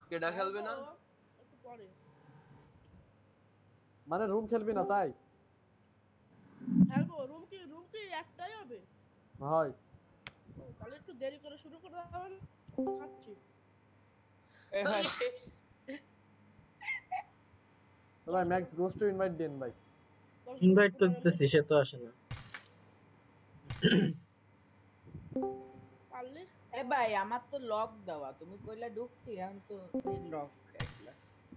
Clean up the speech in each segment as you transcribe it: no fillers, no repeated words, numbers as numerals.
কেডা খেলবে না একটু পরে মানে রুম খেলবি না তাই? খেলবো। রুম কি একটাই হবে? হয় তাহলে একটু দেরি করে শুরু করে দাও। খাচ্ছি। এ ভাই তো ভাই ম্যাক্স গোস্ট টু ইনভাইট দেন ভাই। ইনভাইট তো দিতেছি, সে তো আসে না। পারলে এ ভাই আমার তো লক দেওয়া, তুমি কইলা ঢুকতি, এখন তো লক একলা।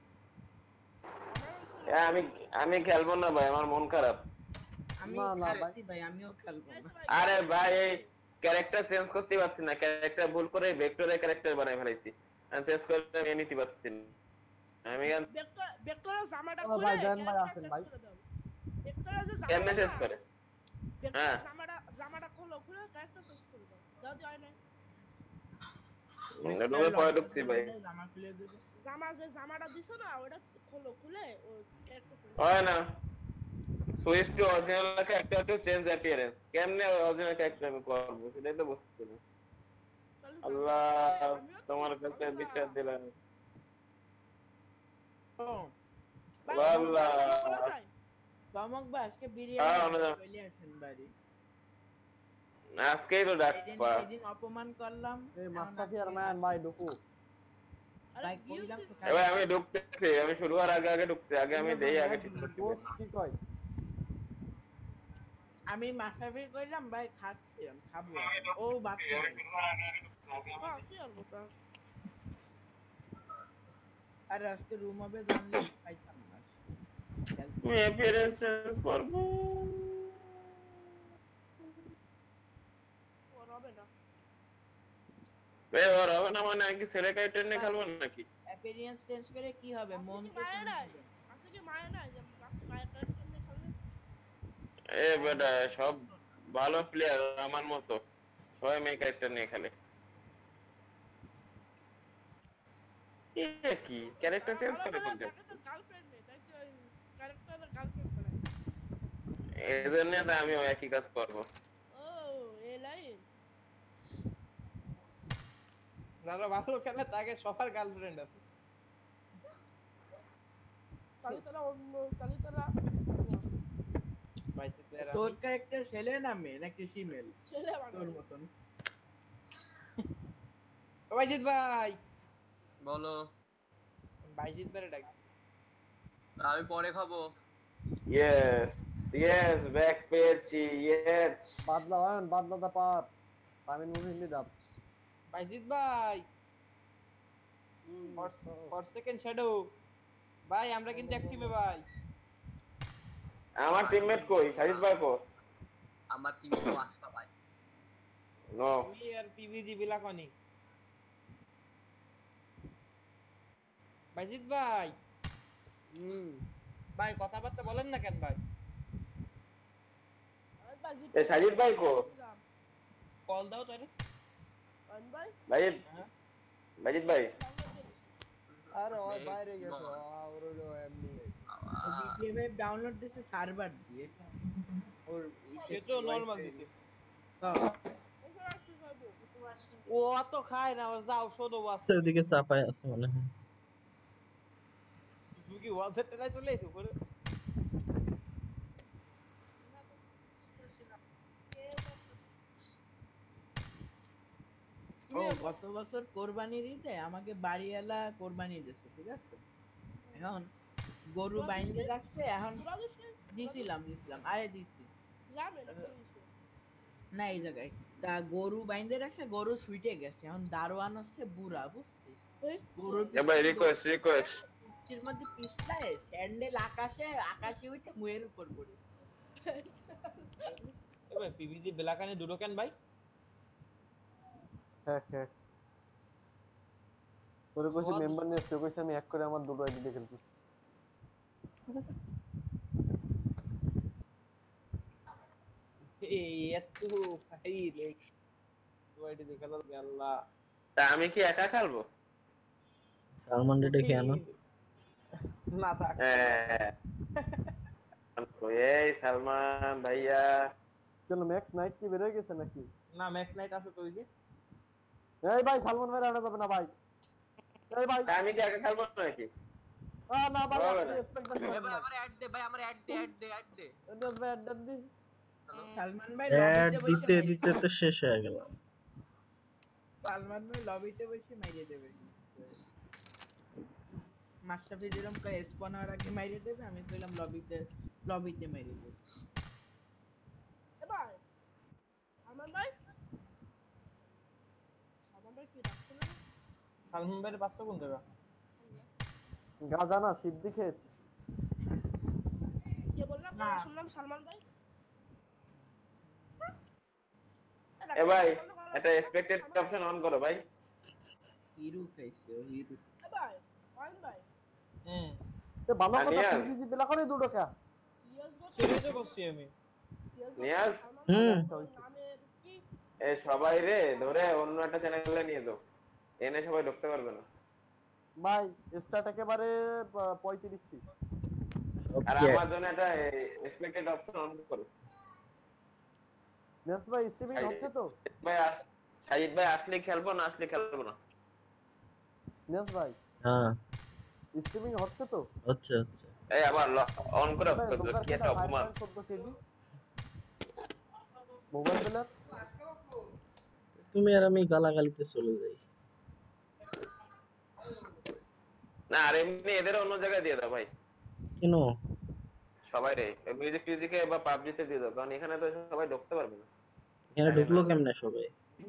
আমি আমি খেলবো না ভাই, আমার মন খারাপ। আমি না না ভাই, খাচ্ছি ভাই, আমিও খেলবো না। আরে ভাই এই ক্যারেক্টার চেঞ্জ করতে পারছি না, ক্যারেক্টার ভুল করে ভেক্টরের ক্যারেক্টার বানাই ফেলাইছি, আমি চেঞ্জ করতে আমি নিতে পারছি না। আমি ভেক্টরের জামাটা ও খুলে ভাই দেন ভাই, ক্যারেক্টার আসেন চেঞ্জ ভাই। করে দাও। ভেক্টরের যে কেমনে চেঞ্জ জামাটা করে? ভেক্টরের হ্যাঁ জামাটা খুলে ক্যারেক্টার চেঞ্জ করে দাও। দাও হয় না। রুমে পরে ঢুকছি ভাই। জামা খুলে দেবে। জামাটা দিছো না ওটা খুলে ও ক্যারেক্টার চেঞ্জ হয় না, switch to original character to change appearance, কেমনে অরিজিনাল ক্যারেক্টার আমি করবো সেটাই তো বুঝছি না। আল্লাহ তোমার কাছে বিচার দিলাম। আল্লাহ চমক ভাই আজকে বিরিয়ানি চলে আসেন বাড়ি। আজকেই তো ডাকবা। সেদিন অপমান করলাম। এই মাস্টাফি আর ম্যান ভাই ঢুকু। ভাই কইলাম তো এবার আমি ঢুকতেছি, আমি শুরু হওয়ার আগে আগে ঢুকছি, আগে আমি দেই আগে ঠিক করতে হবে। গোস্ট কি কয়? আমি মাস্টারফি কইলাম ভাই খাচ্ছি, আমি খাবো। ও বাকি কি আর বলতা আর আজকে রুম হবে জানলে খাইতাম না। আমি অ্যাপিয়ারেন্স চেঞ্জ করব। ওর হবে না। এ ওর হবে না মানে কি ছেলে ক্যারেক্টার নিয়ে খেলবো নাকি? অ্যাপিয়ারেন্স চেঞ্জ করে কি হবে? মন তো মায়া নাই। আপনি কি মায়া নাই যে আপনি মায়া ক্যারেক্টার নিয়ে খেলবেন? এ বেটা সব ভালো প্লেয়ার আমার মতো, সবাই মেয়ে ক্যারেক্টার নিয়ে খেলে। এ কি ক্যারেক্টার চেঞ্জ করে কোনটা? গার্লফ্রেন্ড নেই তাই কি ক্যারেক্টারের গার্লফ্রেন্ড করে। এজন্য তো আমিও একই কাজ করব। ও এই লাইন যারা ভালো খেলে তাকে সবার গার্লফ্রেন্ড আছে। কালিতলা তোর ক্যারেক্টার ছেলে না মেয়ে নাকি ফিমেল? ছেলে তোর মতন। বাইজিৎ ভাই বলো। বাইজিৎ ভাই ডাক। আমি পরে খাবো। ইয়েস ইয়েস ব্যাক পেয়েছি, ইয়েস বাদলা পার আমি মুভিলি দাব। বাইজিৎ ভাই ফর সেকেন্ড শ্যাডো ভাই, আমরা কিন্তু এক টিমে ভাই। আমার টিমমেট কই? সাজিদ ভাই কো? আমার টিমে তো আসতা ভাই। No we are পিভিজি বিলাকনি। বাইজিৎ ভাই ভাই কথাবার্তা বলেন না কেন ভাই? এ সাজিদ ভাই কো? কল দাও তারে। ভাই বাজিদ ভাই আরে ওই বাইরে গেছে আর ওর এমনি বিটিএমে ডাউনলোড দিছে সার্ভার দিয়ে। ওর সে তো নরমাল দিতে। ও অত খায় না, ওর যাও শোনো আছে ওদিকে চাপায় আছে মনে হয়। তুমি কি ওয়াজের টেলায় চলে এসো করে? ও গত বছর কোরবানির ঈদে আমাকে বাড়িওয়ালা কোরবানি দিয়েছে, ঠিক আছে? এখন গরু বাইন্ধে রাখছে, এখন দিছিলাম আরে দিছি না এই জায়গায়। তা গরু বাইন্ধে রাখছে, গরু ছুটে গেছে, এখন দারোয়ান হচ্ছে বুড়া, বুঝছিস? গরুর পিঠের মধ্যে পিছলায় স্যান্ডেল আকাশে উঠে মুয়ের উপর পড়েছে। এবার পিভিজি বেলাকানে দুটো কেন ভাই? হ্যাঁ তোরে কইছি মেম্বার নিয়ে তুই কইছিস আমি এক করে আমার দুটো আইডি দিয়ে খেলতেছি। এই এত ভাই রে দুটো আইডি দিয়ে খেলা আল্লাহ। তা আমি কি একা খেলবো? সালমান ডেকে আনো না থাক। এই সালমান ভাইয়া চলো ম্যাক্স নাইট কি বের হয়ে গেছে নাকি? না ম্যাক্স নাইট আছে তো ওই যে। এই ভাই সালমান ভাই আনা যাবে না ভাই। এই ভাই আমি কি একা খেলবো নাকি? না ভাই হবে আপনি না। এক্সপেক্ট এ করেন ভাই ভাই আমার অ্যাড দে ভাই, আমার অ্যাড দে। নিয়াজ ভাই অ্যাড দি সালমান ভাই অ্যাড লবিতে দিতে বসে দিতে তো শেষ হয়ে গেল। সালমান ভাই লবিতে বসে মাইরে দেবে। মাশরাফি যেরকম কয় স্পন হওয়ার আগে মাইরে দেবে, আমি কইলাম লবিতে মাইরে দেবে। এ ভাই সালমান ভাই কি ডাকছিল না? সালমান ভাইয়ের বাচ্চা কোন জায়গা গাজা না সিদ্ধি খেয়েছে কে বললাম না। শুনলাম সালমান ভাই এ ভাই একটা এক্সপেক্টেড অপশন অন করো ভাই। হিরো খাইছে হিরো। এ ভাই ওয়াইন ভাই এ ভালো কথা নিয়াজ। পিজিজি বেলা করে দুটো কা সিরিয়াস গো সিরিয়াসে বসছি আমি নিয়াজ। নামের কি এ সবাই রে ধরে অন্য একটা চ্যানেলে নিয়ে যাও, এনে সবাই ঢুকতে পারবে না। ভাই স্টার্ট একেবারে 35 আর ওকে আমার জন্য একটা এক্সপেক্টেড অপশন অন করো। নেক্সট ভাই স্ট্রিমিং হচ্ছে তো ভাই সাজিদ ভাই আসলে খেলবো, না আসলে খেলবো না। নেক্সট ভাই হ্যাঁ স্ট্রিমিং হচ্ছে তো হচ্ছে হচ্ছে। এই আবার অন করে ভাই জোকার কি একটা অপমান। 5.14 কেজি মোবাইল প্লেয়ার তুমি আর আমি গালাগালিতে চলে যাই। না আর এমনি এদের অন্য জায়গায় দিয়ে দাও ভাই, কেন? সবাই রে মিউজিক টিউজিকে বা পাবজিতে দিয়ে দাও, কারণ এখানে তো সবাই ঢুকতে পারবে না। এখানে ঢুকলো কেমনে সবাই?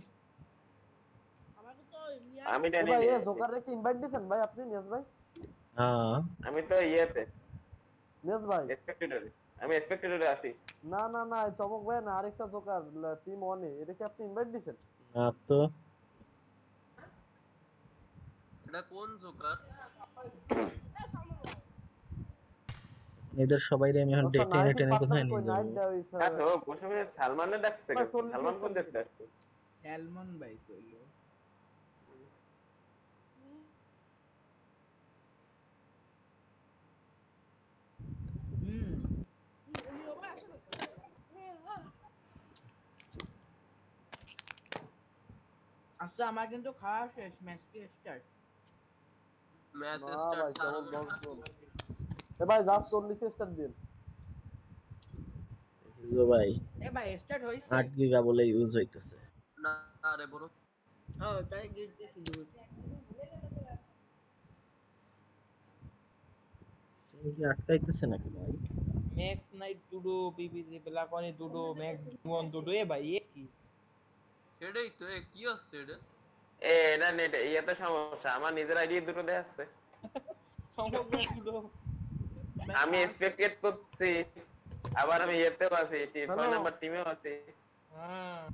আমাকে তো আমি ভাই জানি এ জোকারে কি ইনভাইট দিবেন ভাই আপনি নিয়াজ ভাই হ্যাঁ আমি তো ইয়েতে নিয়াজ ভাই এক্সপেক্টেড, আমি এক্সপেক্টেড আছি। না চমক ভাই না আরেকটা জোকার টিম 1 এ এটা কি আপনি ইনভাইট দিবেন না তো এটা কোন জোকার? এদের সবাই আমি এখন টেনে টেনে কোথায় নিয়ে নাইট যাবো? দেওয়া হইছে আচ্ছা ও প্রথমে সালমানের ডাকছে ভাই, কেন? সালমান কোন দেখতে আসছে? সালমান ভাই কইলো। আচ্ছা আমার কিন্তু খাওয়া শেষ, ম্যাচ কি স্টার্ট? ম্যাচ না স্টার্ট ভাই আরো চমক এ ভাই জাস্ট 40 স্টার্ট দিন বুঝলো ভাই এ ভাই স্টার্ট হইছে? 8 গিগা বলে ইউজ হইতেছে। না আরে বড় ও তাই গিয়ে শুরু হইছে। তুমি কি আটকাইতেছে নাকি ভাই? मैक्स नाइट टूडो पीपीसी बेलाकोनी टूडो मैक्स वन टूडो ए भाई ये की সেটাই তো কি হচ্ছে এটা? এটা নেট ইয়েতে সমস্যা, আমার নিজের আইডি দুটো দেখাচ্ছে। समग्र टूडो আমি এক্সপেক্টেড করছি, আবার আমি ইয়েতেও আছি, 6 নাম্বার টিমেও আছি। हां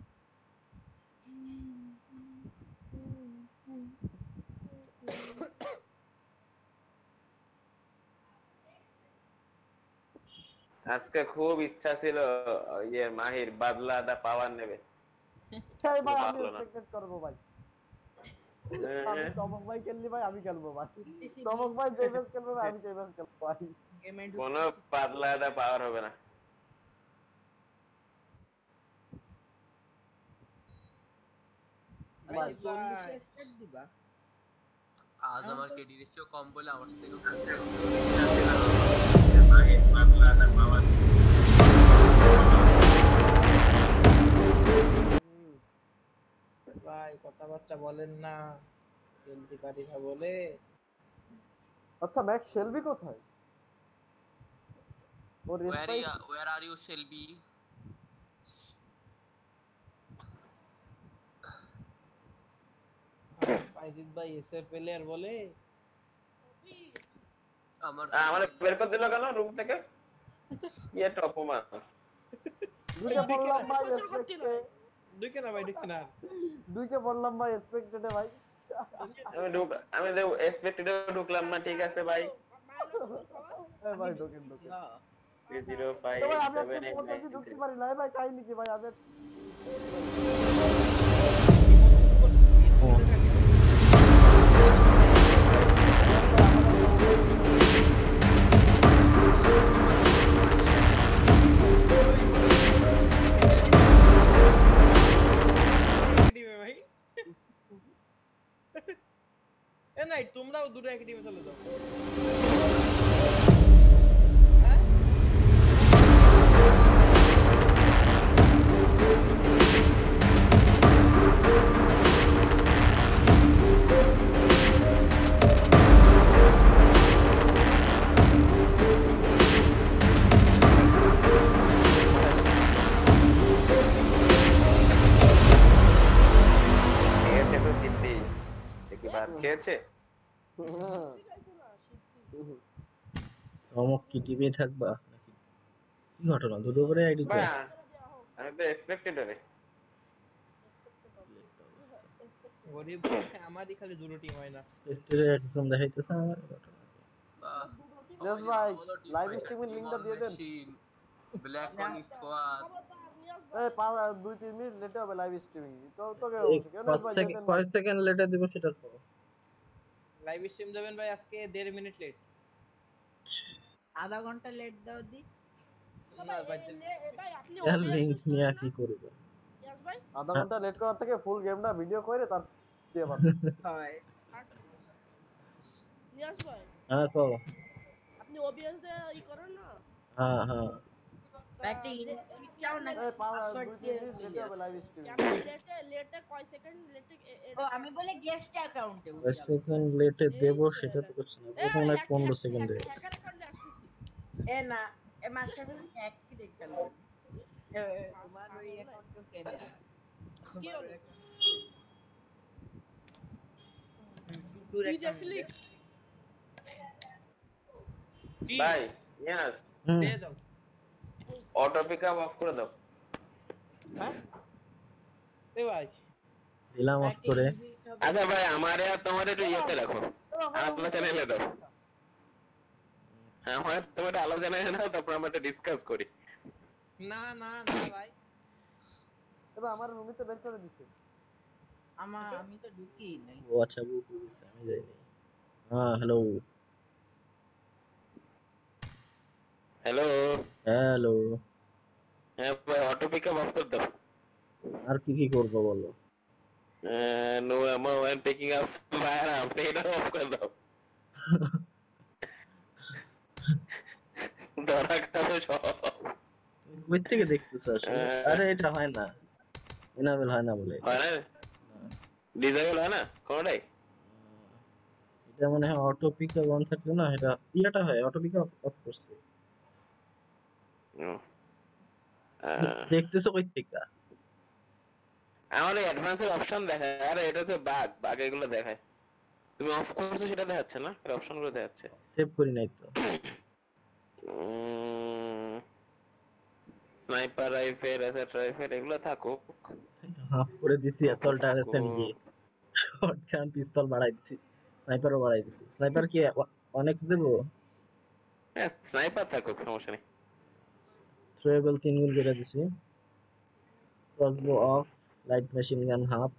আজকে খুব ইচ্ছা ছিল ইয়ে মাহির বাদলা দা পাওয়ার নেবে। এই ভাই আমি ভালো না। এক্সপেক্টেড করব ভাই আমি চমক ভাই খেললি ভাই আমি খেলবো ভাই চমক ভাই যে ম্যাচ খেলবে ভাই আমি সেই ম্যাচ খেলবো ভাই গেমে কোনো বাদলা দা পাওয়ার হবে না। ভাই 40 স্টার্ট দিবা? আজ আমার কেডি রেশিও কম বলে আমার থেকে মাহির বাদলা দা পাওয়ার। ভাই কথাবার্তা বলেন না জলদি পারি না বলে আচ্ছা ম্যাক্স শেলবি কোথায় ও রেস্পাইস where are you Shelby? পাইজিত ভাই এসএর প্লেয়ার বলে আমার বের করে দিল কেন রুম থেকে? কি একটা অপমান। দুইকে বললাম ভাই এক্সপেক্টে ঢুকে না ভাই ঢুকে না দুইকে বললাম ভাই এক্সপেক্টেডে ভাই আমি এক্সপেক্টেড ঢুকলাম না, ঠিক আছে ভাই। এই ভাই ঢোকেন 305 ভাই আমি আপনাকে বলতেছি ঢুকতে পারি না ভাই কাহিনী কি ভাই আমি ভাই এ নাই তুমি দুটো একই টিমে চলে যাও। খেয়েছে তো সিদ্ধি, দেখি ভাত খেয়েছে। চমক কি টিভি থাকবা নাকি কি ঘটনা দুটো করে আইডিতে ভাই আমি তো এক্সপেক্টেড রে। গরিব আমারই খালি দুটো টিম হয় না। স্পেক্টরে একজন দেখাইতেছে আমার ঘটনা Yes ভাই, লাইভ স্ট্রিমের লিংকটা দিয়ে দেন। Black on squad. এই 2-3 মিনিট লেটে হবে লাইভ স্ট্রিমিং। তো তোকে এই কেন ভাই দিয়ে দেন। কয় সেকেন্ড লেটে দিব সেটা কো লাইভ স্ট্রিম যাবেন ভাই আজকে 1.5 মিনিট লেট। আধা ঘন্টা লেট দাও দি। না ভাই ভাই আপনি এর OBS লিংক ইউজ নিয়ে করেন কি না? করব ইয়াস ভাই আধা ঘন্টা লেট করার থেকে ফুল গেমটা ভিডিও করে তার দিয়ে পার। হয় ইয়াস ভাই হ্যাঁ কো আপনি OBS দিয়ে ই করেন না? হ্যাঁ হ্যাঁ একটা ইনভাইট চাও না এই পাসওয়ার্ড 2-3 দিয়ে মিনিট লেটে হবে লাইভ স্ট্রিমিং। ক্যামেরা লেটে কয় সেকেন্ড লেটে ও আমি বলে গেস্ট অ্যাকাউন্টে কয় সেকেন্ড লেটে দেব এই সেটা তো ছেলে। করছি না প্রথমে 15 সেকেন্ড দেব হ্যাকার অ্যাকাউন্টে আসতেছি। এ না এ মাস্টার এক কি দেখেন তোমার ওই অ্যাকাউন্টে সেন্ড কি হলো? টুটুর ডিজে অ্যাকাউন্ট ফ্লিক ভাই ইয়াস দিয়ে দাও। অটো পিকআপ অফ করে দাও। হ্যাঁ এ ভাই দিলাম অফ করে আচ্ছা ভাই আমারে আর তোমার একটু ইয়েতে রাখো, আলাদা চ্যানেলে দাও। আমার তোমার আলাদা চ্যানেলে দাও, তারপর আমরা একটা ডিসকাস করি। না না না ভাই এবার আমার রুমে তো বের করে দিছে। আমি তো ঢুকি নাই ও আচ্ছা বুকু আমি যাই নাই হ্যাঁ হ্যালো হ্যালো হ্যালো হ্যাঁ ভাই অটো পিকআপ অফ করে দাও। আর কি করব বলো no ammo when picking up firearm, এটা অফ করে দাও। ধরা খাবে সব। কই থেকে দেখতেছো আসলে আরে এটা হয় না এনাবেল হয় না বলে হয় না ডিসেবল হয় না কোনটাই। এটা মনে হয় অটো পিকআপ অন থাকলে না এটা ইয়াটা হয় অটো পিকআপ অফ করছে দেখতেছো কই থেকে আমার এই অ্যাডভান্সের অপশন দেখায়, আরে এটা তো বাগ এগুলো দেখায়। তুমি অফ করছো সেটা দেখাচ্ছে না, এর অপশনগুলো দেখাচ্ছে। সেভ করি নাই তো স্নাইপার রাইফেল অ্যাসেট রাইফেল এগুলো থাকুক। হাফ করে দিছি অ্যাসল্ট আর এসএমজি শটগান পিস্তল বাড়াই দিছি স্নাইপারও বাড়াই দিছি স্নাইপার কি অনেক দেব হ্যাঁ স্নাইপার থাকুক সমস্যা নেই। থ্রোয়েবল 3 গুণ করে দিছি crossbow off light machine gun half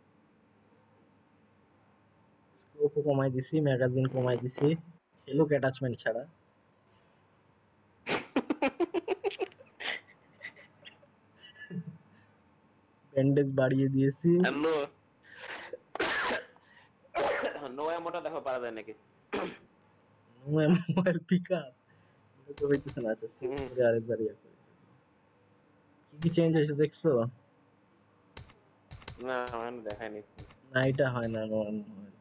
scope কমাই দিছি ম্যাগাজিন কমাই দিছি খেলুক অ্যাটাচমেন্ট ছাড়া ব্যান্ডেজ বাড়িয়ে দিয়েছি নো নো এমোটা দেখো পারা যায় নাকি। মোবাইল পিকআপ এটা তো হইতেছে না আচ্ছা সেভ করে আরেকবার ইয়া করি কি চেঞ্জ হয়েছে দেখছো না আমি দেখাইনি। না এটা হয় না মোবাইল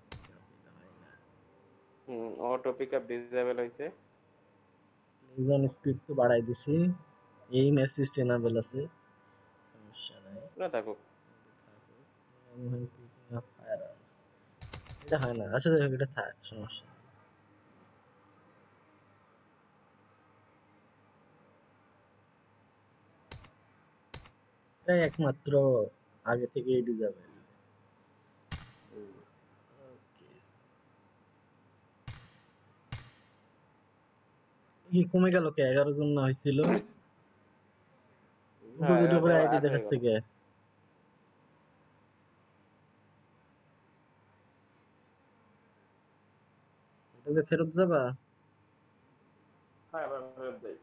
অটো পিকআপ ডিসেবল হইছে। লিজন স্পিড তো বাড়াই দিছি এইম অ্যাসিস্ট এনাবেল আছে সমস্যা নাই না থাকুক। মোবাইল পিকিং আপ ফায়ার এটা হয় না আচ্ছা এটা থাক সমস্যা নেই। এটাই একমাত্র আগে থেকে এডি যাবে কি কমে গেল কে 11 জন না হইছিল দুটো করে আইডি দেখাচ্ছে কে এটাতে ফেরত যাবা হ্যাঁ ফেরত দেই।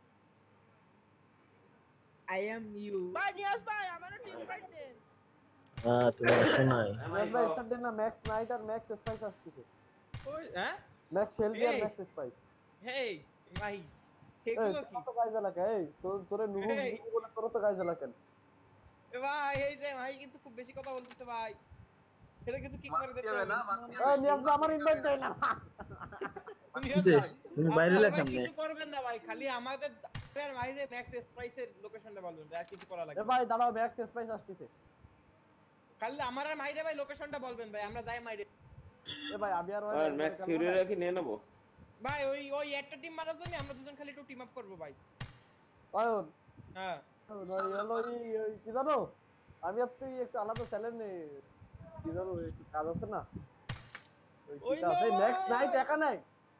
I am you ভাই নিয়াজ ভাই আমারও টিম ফাইট দেন তুমি আসো নাই। নিয়াজ ভাই স্টার্ট দেন না, ম্যাক্স নাইট আর ম্যাক্স স্পাইস আসছে। ওই হ্যাঁ ম্যাক্স শেলবি আর এই। Max spice. হেই ভাই এই এগুলো কি তোর তো গাইজ এলাকা, এই তোরে নুবু এই। নুবু বলে তোর তো গাইজ এলাকা। এ ভাই এই যে ভাই কিন্তু খুব বেশি কথা বলতেছে ভাই, এটা কিন্তু কি করে মারতে দিতে হবে হবে না, মারতে এই হবে। নিয়াজ ভাই আমার ইনভাইট দেয় না। নিয়াজ কিসে? ভাই, তুমি বাইরে আপনারা এলে ভাই কেমনে? কিছু করবেন না ভাই, খালি আমাদের বাইরে ম্যাক্স স্প্রাইসের লোকেশনটা বলবেন, আর কিছু করা লাগবে এ না। ভাই দাঁড়াও, ম্যাক্স স্পাইস আসছে। খালি আমার আর মাইরে ভাই লোকেশনটা বলবেন ভাই, আমরা যাই মাইরে। এ ভাই আমি আর আর ম্যাক্স ফিউরিরা কি নিয়ে নেবো? ভাই ওই ওই একটা টিম মারার জন্য আমরা দুজন খালি একটু টিম আপ করব ভাই। অয়ন হ্যাঁ ভাই হলো ওই কি জানো, আমি আর তুই একটু আলাদা চ্যানেল নেই, কি জানো একটু কাজ আছে না, ওই কি কাজ, এই ম্যাক্স নাইট একা নাই।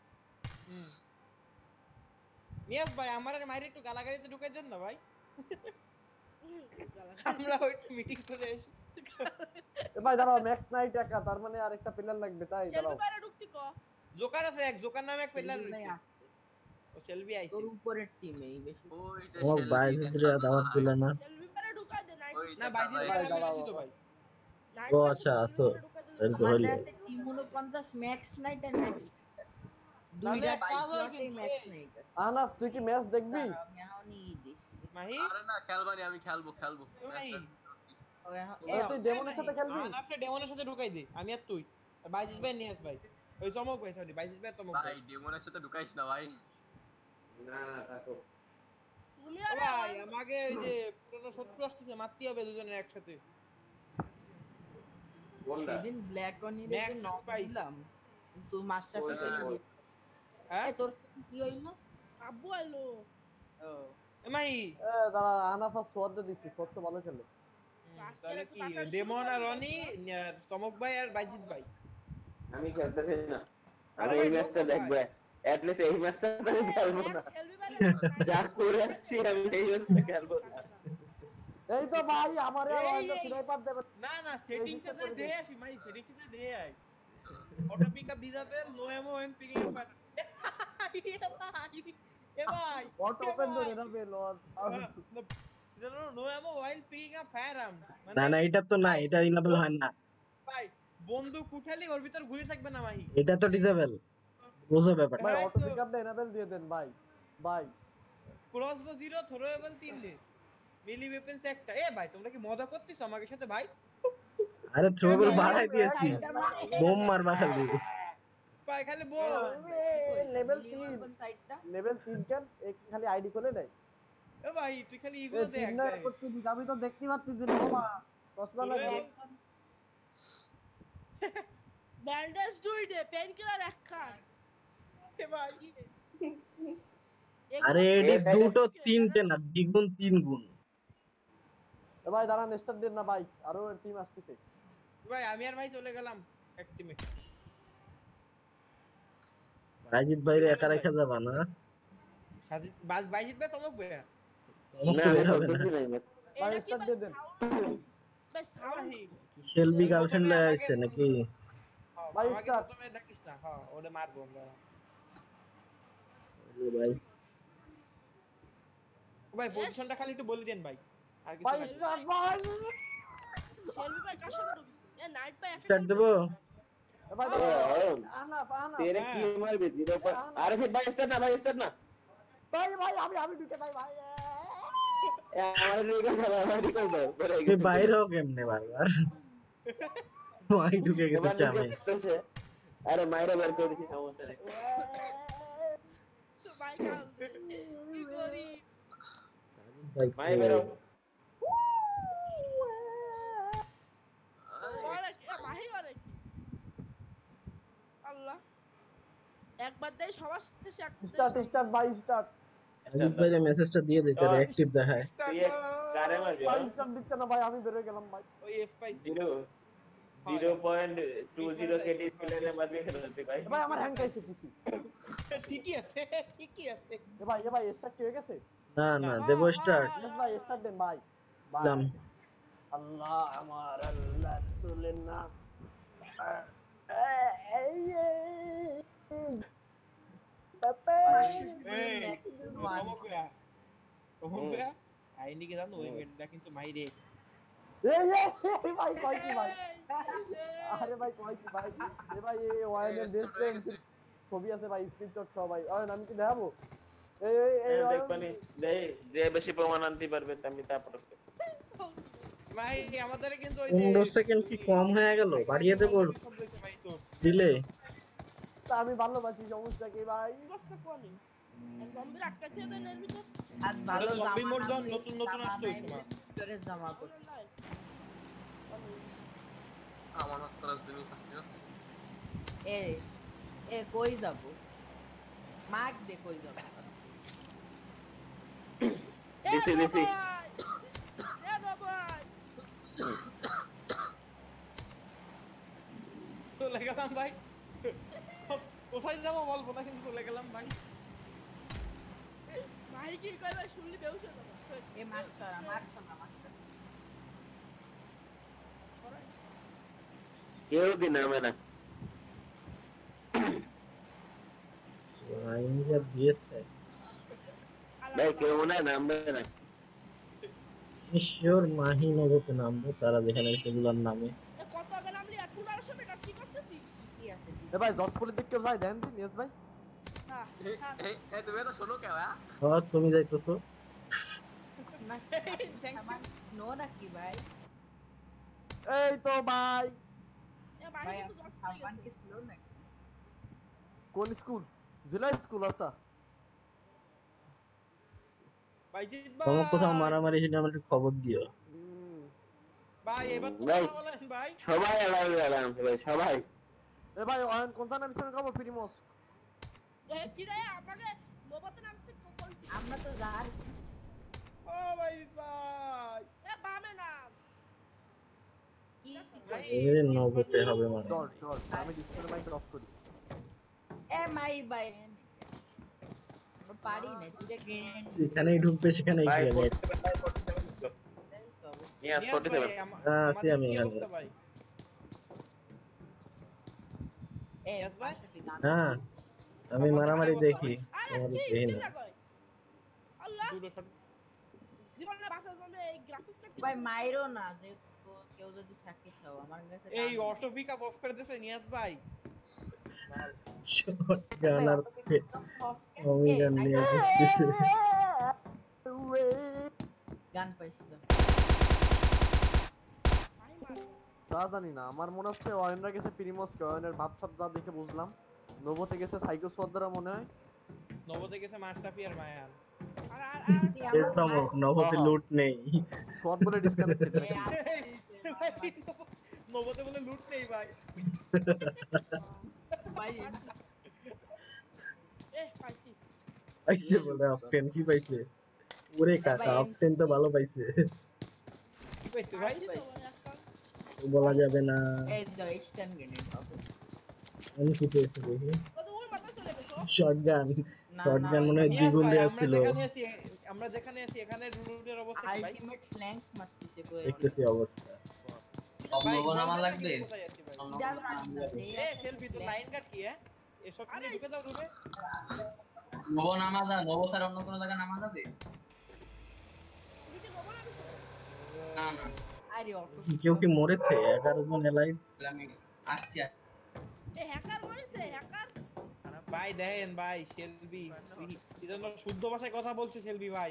নিয়াজ ভাই আমার আর মাইরে একটু গালাগালিতে ঢুকাই দেন না ভাই, আমরা ওই মিটিং করে এসে। এ ভাই দাঁড়াও, ম্যাক্স নাইট একা, তার মানে আরেকটা প্লেয়ার লাগবে, তাই দাঁড়াও। শেলবি বাইরে ঢুকতি ক। জোকার আছে, এক জোকার নামে এক প্লেয়ার ভাই রয়েছে, আসছে ও সেলবি আইছে। তোর উপরের টিমে বেশি ওই যে ও শেলবি বাইজিদরে দাওয়াত দিল না। শেলবি বাইরে ঢুকাই দে নাইট। ওই না দেখা বাইজিদ ভাই, ভাই আমি দাঁড়াও, রয়েছি তো ভাই। নাইট ও পাশে আচ্ছা শেলবি আসো, বাইরে ঢুকাই দিলে তাহলে তো আমাদের হইলো। আছে টিম 49 ম্যাক্স নাইট আর ম্যাক্স তাহলে দুইটা এক কাজ হয় বাইক কিন্তু, ম্যাক্স এই, নাইট আছে। আনাস তুই কি ম্যাচ দেখবি? আমি এখনই দিচ্ছি মাহি আরে না খেলবানি, আমি খেলবো। ভাই ও এখন এ তুই ডেমনের সাথে খেলবি? আপনি ডেমনের সাথে ঢুকাই দে, আমি আর তুই আর বাইজিদ ভাই নিয়াজ ভাই, ওই চমক ভাই, সরি বাইজিদ ভাই চমক ভাই। ভাই ডেমনের সাথে ঢুকাইস না ভাই। না না থাকো। তুমি ও আরে ভাই আমাকে ওই যে পুরনো শত্রু আসতেছে, মারতে হবে দুজনের একসাথে। কোনটা? সেদিন ব্ল্যাক অনির Max যে নক Spice। দিলাম কিন্তু মাশরাফি ওই- খেলে ওই- হ্যাঁ এই তোর সাথে কি হইলো? আব্বু আইলো। ও এ মাহি এ দাঁড়া, আনাফ আর সোয়াদ দিছি, সোয়াদ তো ভালো খেলে। তাহলে কি ডেমন আর রনি, চমক ভাই আর বাইজিদ ভাই। আমি খেলতেছি না, আরে আমি ভাই এই ম্যাচটা ঢোকো দেখবো, ভাই। এট লিস্ট এই ম্যাচটা আমি খেলবো না। ম্যাক্স শেলবি বাইরে ম্যাক্স নাইট। যা করে আসছি আমি এই ম্যাচটা খেলবো না। এই তো ভাই আমারে আর এই, হয়তো এই। স্নাইপার দেবে। না না সেটিংস এ করে দে দে। আসি মাই, সেটিংস এ দে আই auto pick up disable no ammo and picking up এ ভাই অটো ওপেন করে দেবে লস। জানো no ammo while picking up firearms, না না এটা তো না, এটা ইনাবল হয় না। ভাই বন্দুক উঠালি ওর ভিতর গুলি থাকবে না মাহি। এটা তো ডিসেবল, বুঝো ব্যাপারটা। ভাই হ্যাঁ অটো তো। পিকআপটা এনাবেল দিয়ে দেন ভাই। ভাই ক্রসবো 0 থ্রোয়েবল 3 লে মিলি ওয়েপেন্স একটা। এ ভাই তোমরা কি মজা করতেছ আমার সাথে ভাই? আরে থ্রোবল ভাই, বাড়াই দিয়েছি, বোম মারবা খালি। ভাই খালি বল লেভেল লিভার 3, সাইডটা লেভেল 3 কেন এক খালি আইডি খুলে দেয়। এ ভাই তুই খালি এ ইগুলো দেখ তিন না করতে দিস, আমি তো দেখতে পাচ্ছি যে বাবা কসবা লাগে। ব্যান্ডেজ দুইটে পেন কিলার এক খান। এ ভাই আরে এডি দুটো তিনটে না, দ্বিগুণ 3 গুণ। এ ভাই দাঁড়ান, স্টার্ট দেন না ভাই, আরো টিম আসতেছে। ভাই আমি আর ভাই চলে গেলাম এক টিমে। রাজিদ ভাইরে একা রেখে যাবা না? সাজিদ বাইজিদ ভাই চমক ভাই। না সমস্ত আমি বের হবে না। খেলতেছি না এই ম্যাচ। ভাই এটা কি স্টার্ট ভাই দিয়ে দেন। ভাই সাউন্ড শেলবি গার্লফ্রেন্ড লয়ে আইছে নাকি? ভাই, আমাকে start। প্রথমে ডাকিস না, হ্যাঁ ওরে মারবো আমরা। ওরে ভাই ভাই পজিশনটা খালি একটু বলে দেন ভাই, আর কিছু ভাই না। স্টার্ট ভাই। শেলবি ভাই কার সাথে ঢুকিস? এ নাইট ভাই একা স্টার্ট দেবো? এ ভাই এ অয়ন, আনাফ তেরে কি মারবে 0 আরে সে ভাই স্টার্ট না, ভাই স্টার্ট না। ভাই ভাই আমি ঢুকে ভাই ভাই। এ আমার রেগে গেল, আমার রেগে গেল করে তুই বাইরে হোক কেমনে বারবার? ভাই ঢুকে গেছে চামে। আরে মাইরা বের করে দিছি, সমস্যা নেই। তো ভাই কাল কি করি? ভাই মাই বেরো। ওরে কি মাহি ওরে কি? আল্লাহ একবার দেই সবার শেষে এক স্টার্ট ভাই স্টার্ট। রাজিদ ভাইরে মেসেজটা দিয়ে দিতে, অ্যাক্টিভ দেখায়। তুই কারে মারবি? ভাই স্টার্ট দিচ্ছে না ভাই, আমি বের হয়ে গেলাম ভাই। ওই স্পাইসি 0.20 কেডি প্লেয়ারে মারবি খেলতে ভাই। ভাই আমার হ্যাং খাইছে কিছু। ঠিকই আছে ঠিকই আছে। এ ভাই স্টার্ট কি হয়ে গেছে? না না দেবো স্টার্ট। ভাই স্টার্ট দেন ভাই। দিলাম। আল্লাহ আমার আল্লাহ চলেন না। এই চমক ভাই চমক ভাই আইনি কি জানো ওই মেয়েটা কিন্তু মাইরে এই ভাই কয় কি ভাই? আরে ভাই কয় কি ভাই? এ ভাই এই ওয়াইনের বেস্ট ফ্রেন্ড ছবি আছে ভাই, স্ক্রিনশট সহ ভাই। ওই আমি কি দেখাবো? এই দেখবানি যে বেশি প্রমাণ আনতে পারবে আমি তারপর ভাই আমাদের কিন্তু ওই যে 15 সেকেন্ড কি কম হয়ে গেল? বাড়িয়ে দেব সব রয়েছে ভাই তোর। দিলে। তা আমি ভালোবাসি, সমস্যা কি ভাই? বস্তা কোনি জম্বির আটকাচ্ছে দেন এর ভিতর আর ভালো এটা zombie জামা mode না নতুন নতুন আসছে ওই সময়। ভিতরে জামা পরে আমার নাই আমার হাতটা তুমি কাছে এ এ কই যাব মাগ দে কই যাব দিছি দিছি এ ভাই চলে গেলাম ভাই। কোথায় যাবো বলবো না কিন্তু চলে গেলাম ভাই। ভাই কি কই ভাই শুনলি বেউস হয়ে যাবে এ মার ছড়া মার ছড়া কেউ দিন নামে না আইনজা দিয়েছে। ভাই কেউ মনে হয় নামবে না শিওর মাহি নবতে নামবো, তারা যেখানে সেগুলোর নামে। এ কত আগে নামলি আর 1500 মিটার কি করতেছিস কি আছে এ ভাই জজপুরের দিক কেউ যায় দেন নিয়াজ ভাই? হ্যাঁ এই তুমি তো শোনো কে ভাই? তুমি যাইতেছো? না সামান নো নাকি ভাই এই তো ভাই। এ ভাই ভাই কিন্তু জজ করে সামান গেছে কি স্লো নাকি কোন স্কুল? জেলা স্কুল আচ্ছা। ভাই জিত তোমার কোথাও ভাই। মারামারি হলে আমাকে খবর দিও। ভাই এবার তো ভাই। কথা বলেন ভাই। সবাই আলাদা ভাই সবাই এ ভাই অয়ন কোন জানা মিশন খাবো প্রিমোস? এ কি রে আমাকে নবতে নামছে কোন আমরা তো জানি ও ভাই জিত ভাই। এ বামে নাম কি ভাই এ নবতে হবে চল মারামারি। চল আমি ডিসপ্লে মাইক অফ করি। এ মাই ভাই আমরা পারি না তুই গ্রেনেড যেখানেই ঢুকবে সেখানেই ভাই গ্রেনেড। 47 নিয়াজ নিয়াজ ভাই 47 আছি আমাদের আমি কি এখানে অবস্থা আছি। ভাই? এ নিয়াজ ভাই? হ্যাঁ আমি মারামারি দেখি। আরে তোমার কি দেখি স্কিল না। লাগাই আল্লাহ দুটো শট জীবনে বাঁচার জন্য এই গ্রাফিক্স কার্ড ভাই মাইরো না যে কেউ যদি থাকে খাও আমার কাছে এই অটো পিকআপ অফ করে দিয়েছে নিয়াজ ভাই। শটগান আর অমিগান নিয়ে ঘুরতেছে। গান পাইছি তো ভাই মার তা জানি না, আমার মনে হচ্ছে অয়নরা গেছে প্রিমোস কে, অয়নের ভাবসাব যা দেখে বুঝলাম। নবতে গেছে সাইকো সোদ্দারা মনে হয়। নবতে গেছে মাশরাফি আর মায়ান। আর এ চমক, নবতে লুট নেই। সোয়াদ বলে ডিসকানেক্টেড এ নাকি? ভাই, নবতে বলে লুট নেই ভাই। ভাই এ পাইছি পাইছে বলে অপটেন কি পাইছে? ওরে কাকা অপটেন তো ভালো পাইছে। কি পাইছে ভাই? পাইছি তো ভাই একটা বলা যাবে না। এই তো স্ট্যান্ড গ্রেনেড হবে আমি কি পেয়েছি দেখি। ও তো ওই মাথা চলে গেছে শটগান, না শটগান মনে হয় নিয়াজ দ্বিগুণ ভাই, দেয়া আমরা ছিল। যেখানে আছি এখানে লুটের অবস্থা কি ভাই? আলটিমেট ফ্ল্যাঙ্ক মারতেছে কই দেখতেছি অবস্থা। ভাই নব নামা লাগবে কোথায় আছি ভাই? এ সেলফি তো লাইন কাট কি হ্যাঁ? এসব নিয়ে ঢুকে দাও রুমে। নব নামা যা নব স্যার অন্য কোনো জায়গায় নামা যাবে তুমি কি নবো না কিছু না না আরে অটো কি কেউ কি মরেছে? 11 জন এলাই। তাহলে আমি আসছি আর এ হ্যাকার মারিছে হ্যাকার ভাই দেখেন ভাই সেলফি এজন্য শুদ্ধ ভাষায় কথা বলছে সেলফি ভাই।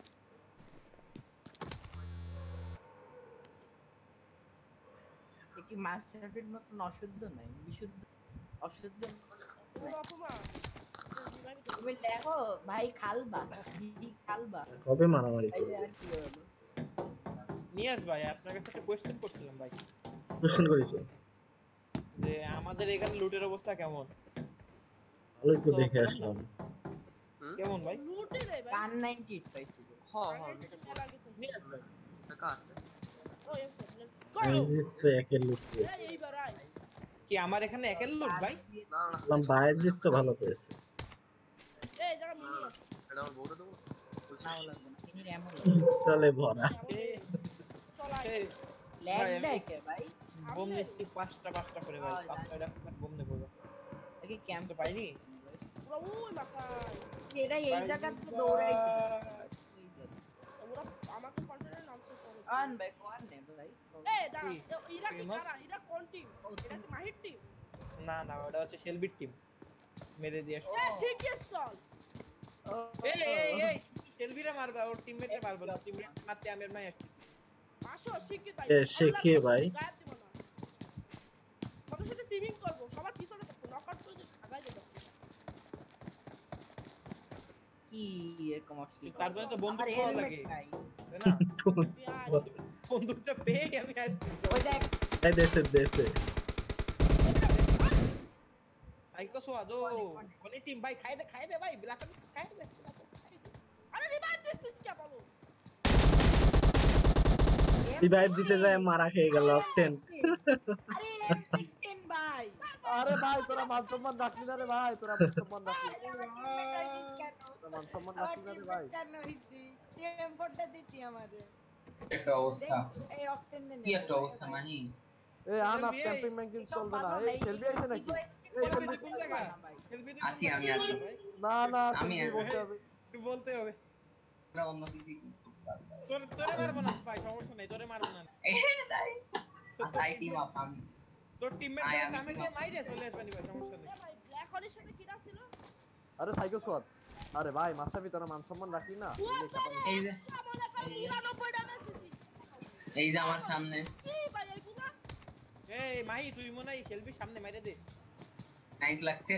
কি মাস্টারফিট মতন অশুদ্ধ নাই বিশুদ্ধ অশুদ্ধ পুরো অপমান তুমি দেখো ভাই খালবা দিদি খালবা কবে মারামারি ভাই করবে? আর কি হলো নিয়াজ ভাই আপনার কাছে একটা কোশ্চেন করছিলাম ভাই, কোশ্চেন করেছো? যে আমাদের এখানে লুটের অবস্থা কেমন? ভালোই তো দেখে আসলাম। কেমন ভাই? লুটে রে ভাই কান 98 পাইছি নিয়াজ ভাই টাকা আছে ও এসে বাইজিৎ তো একের লুট পেয়েছে। এইবার আই কি আমার এখানে একের লুট ভাই? না না বললাম বাইজিৎ তো ভালো পেয়েছে। এই জায়গা মিনি আছে এটা আমার বউটা দেবো নাও লাগবে না ইনি এমন পিস্তলে ভরা। চলাই এই ল্যাগ ভাই, আমি- দেখে ভাই বোম নিচ্ছি পাঁচটা করে ভাই, হয়, 5টা বোম নেবো একে ক্যাম্প তো পাইনি। পুরো ওই মাথায় এরা এই জায়গা থেকে দৌড়াইছে ওরা আমাকে কন্টেনার নামছে করে কোন ভাই কোন নে ভাই এই দাঁড়া কি? এরা কি Famous? কারা এরা কোন টিম এটা কি মাহির টিম না না ওটা হচ্ছে শেলবির টিম মেরে দিয়ে আসছে। এ শিখিয়ে চল এই শেলবিরে মারবে ওর টিমমেটে মারবে না টিমমেট মারতে আমের মাই আসছে। আসো শিখিয়ে ভাই এ, সে কে ভাই? গায়েব দিব না তোমাদের সাথে টিমিং করব সবার পিছনে থাকো নকআউট করে দিয়ে খাগাই দেব কি এরকম অস্ট্রি তার জন্য তো বন্দুক আমার পাওয়া helmet লাগে নাই। তাই না পিয়ার বন্দুকটা পেয়ে আমি আসছি ওই দেখ এই দেশে সাইকো সোয়াদো কোন টিম ভাই খাই দে ভাই ব্ল্যাক খাই দে আরে রিভাইভ দিছিস কি বলো রিভাইভ দিতে যায় মারা খেয়ে গেল অকটেন। আরে M16 ভাই আরে ভাই তোরা মান সম্মান রাখলি না রে ভাই, তোরা মান সম্মান রাখলি তোরা মান সম্মান রাখলি না রে ভাই। কেন হইছি টেম্পোটা দিতি আমারে একটা অবস্থা এই অক্টেন নে কি একটা অবস্থা নাহি এই আনা ক্যাম্পিং ম্যাঙ্কিং চলবে না। এই শেলবি আছে নাকি? এই শেলবি কোন জায়গা আছি আমি আছি না না আমি তুমি বলতে হবে। তুই বলতে হবে আমরা অন্য কিছু তোরে মারবো না ভাই সমস্যা নাই তোরে মারবো না এই তাই আসাই টিম আপ আমি তোর টিমমেট আয়, সামনে দিয়ে মাইরে চলে আসবানি ভাই সমস্যা নেই এ ভাই ব্ল্যাক হলের সাথে কিরা ছিল আরে সাইকো সোয়াদ। আরে ভাই মাসাবি তোরা মান সম্মান রাখলি না? এই যে সামনে কার 99 ড্যামেজ দিছি এই যে আমার সামনে কি ভাই এইগুলা এই মাই তুই মনে হয় খেলবি সামনে মাইরে দে নাইস লাগছে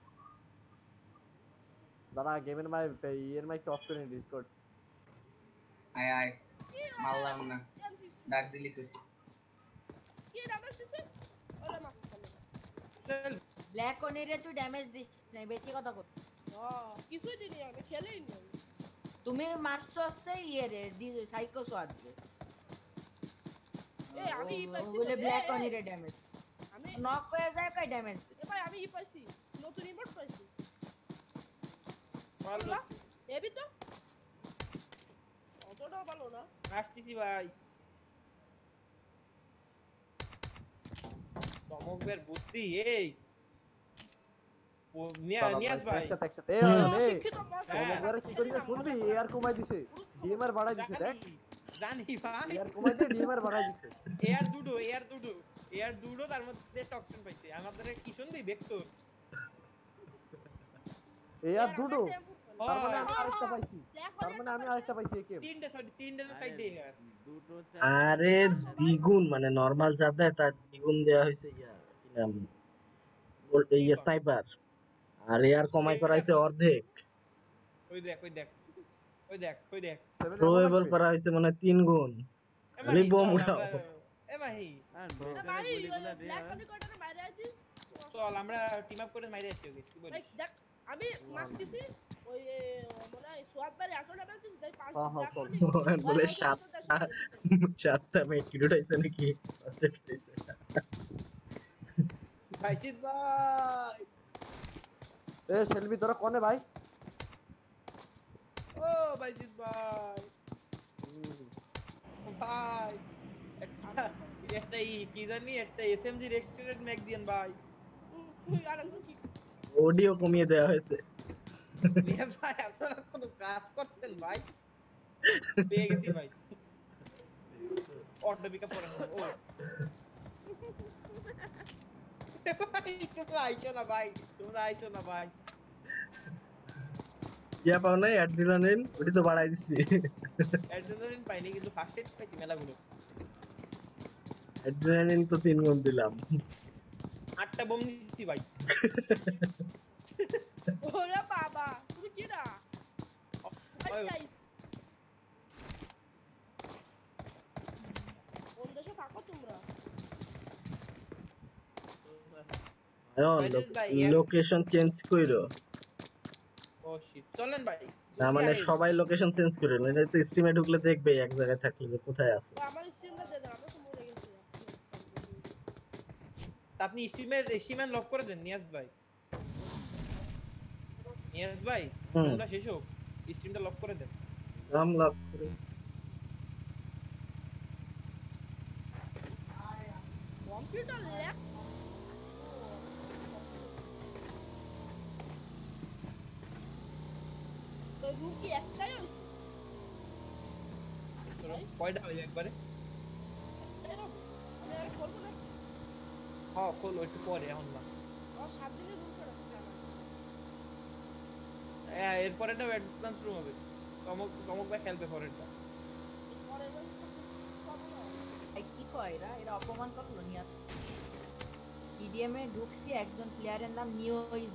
দাদা গেমের মাই এর মাইকটা অফ করে নি ডিসকর্ড। আয় আয় মারলাম না ডাক দিলি কইছি কি ড্যামেজ দিছি ওরে মা চল ব্ল্যাক অনিরে তুই ড্যামেজ দিস নাই বেশি কথা কর কিছুই দিনি আমি খেলেই নি তুমি মারছো হচ্ছে ইয়ে রে সাইকো সোয়াদ রে এ আমি ই পাইছি বলে তো, ব্ল্যাক এ, এ, অনিরে ড্যামেজ আমি নক হয়ে যায় কই ড্যামেজ এ ভাই আমি ই পাইছি নতুন ইমোট পাইছি ভালো বাহ, এবি তো অতটাও ভালো না আসতেছি ভাই সমগ্রের বুদ্ধি এই ও নিয়াজ ভাই একসাথে এই শিক্ষিত মশা সমগ্রে কি করিস শুনবি? এয়ার কমাই দিছে, ডিএমআর বাড়াই দিছে। দেখ জানি ভাই এয়ার কমাই দিয়ে ডিএমআর বাড়াই দিছে। এয়ার দুডো তার মধ্যে টক্সিন পাইছে আমাদের কি শুনবি ভেক্টর এয়ার দুটো ও তার মানে আমি আরেকটা পাইছি। তার মানে আমি আরেকটা পাইছি একে। তিনটে সাইডে এয়ার আরে দ্বিগুণ মানে নরমাল যা দেয় তার দ্বিগুণ দেয়া হয়েছে ইয়া কি নাম এই স্নাইপার আর এয়ার কমাই করা হয়েছে অর্ধেক ওই দেখ থ্রোয়েবল করা হয়েছে মানে 3 গুণ খালি বোম উঠাও এ ভাই ভাই ব্ল্যাক হলি কোটারে মাইরে আইছি চল আমরা টিম আপ করে মাইরে আসছি ওকে কি ভাই বলিস দেখ আমি মারতেছি ওই মনে হয় সোয়াদ বারে এতটা মারতেছি তাই পাঁচ হ্যাঁ, ব্ল্যাক চল। হলি বলে সাতটা মেট কি উঠাইছে নাকি ভাই জিত ভাই এ শেলবি তোরা কোনে ভাই? ও ভাই জিত ভাই ভাই একটা কি জানি একটা এসএমজি রেস্টুরেন্ট ম্যাক দিয়েন ভাই আর কি অডিও কমিয়ে দেওয়া হয়েছে নিয়াজ ভাই আপনারা কোনো কাজ করছেন ভাই পেয়ে গেছি ভাই অটো পিকআপ করে নেবো ও ভাই তোমরা আইছো না ভাই ইয়া পাও নাই অ্যাড্রিনালিন ওটি তো বাড়াই দিছি অ্যাড্রেনালিন পাইনি কিন্তু ফার্স্ট এড পাইছি মেলাগুলো অ্যাড্রিনালিন তো 3 গুণ দিলাম 8টা বোম দিচ্ছি ভাই ওরে বাবা তুমি কি না কোন দেশে থাকো তোমরা লোকেশন চেঞ্জ কইরো ও শিট চলেন ভাই না মানে সবাই লোকেশন চেঞ্জ করে না এটা স্ট্রিমে ঢুকলে দেখবে এক জায়গায় থাকলে যে কোথায় আছে আমার স্ট্রিমটা দে দাও আমরা তো মরে গেছি আপনি স্ট্রিমের লক করে দেন নিয়াজ ভাই তোমরা শেষ হোক স্ট্রিমটা লক করে দেন নাম লক করে কম্পিউটার ল্যাপ তো রুম কি একটাই হইছে কয়টা হইছে একবারে হ্যাঁ খোলো একটু পরে এখন না। ও 7 দিনের রুম করে আছে এরপরেটাও অ্যাডভান্স রুম হবে। চমক ভাই খেলবে পরেরটা। পরে ভাই পাবো না এই কি কয় এরা অপমান করলো নিয়াজ। ইডিএম এ ঢুকছি একজন প্লেয়ারের নাম নিওইজ।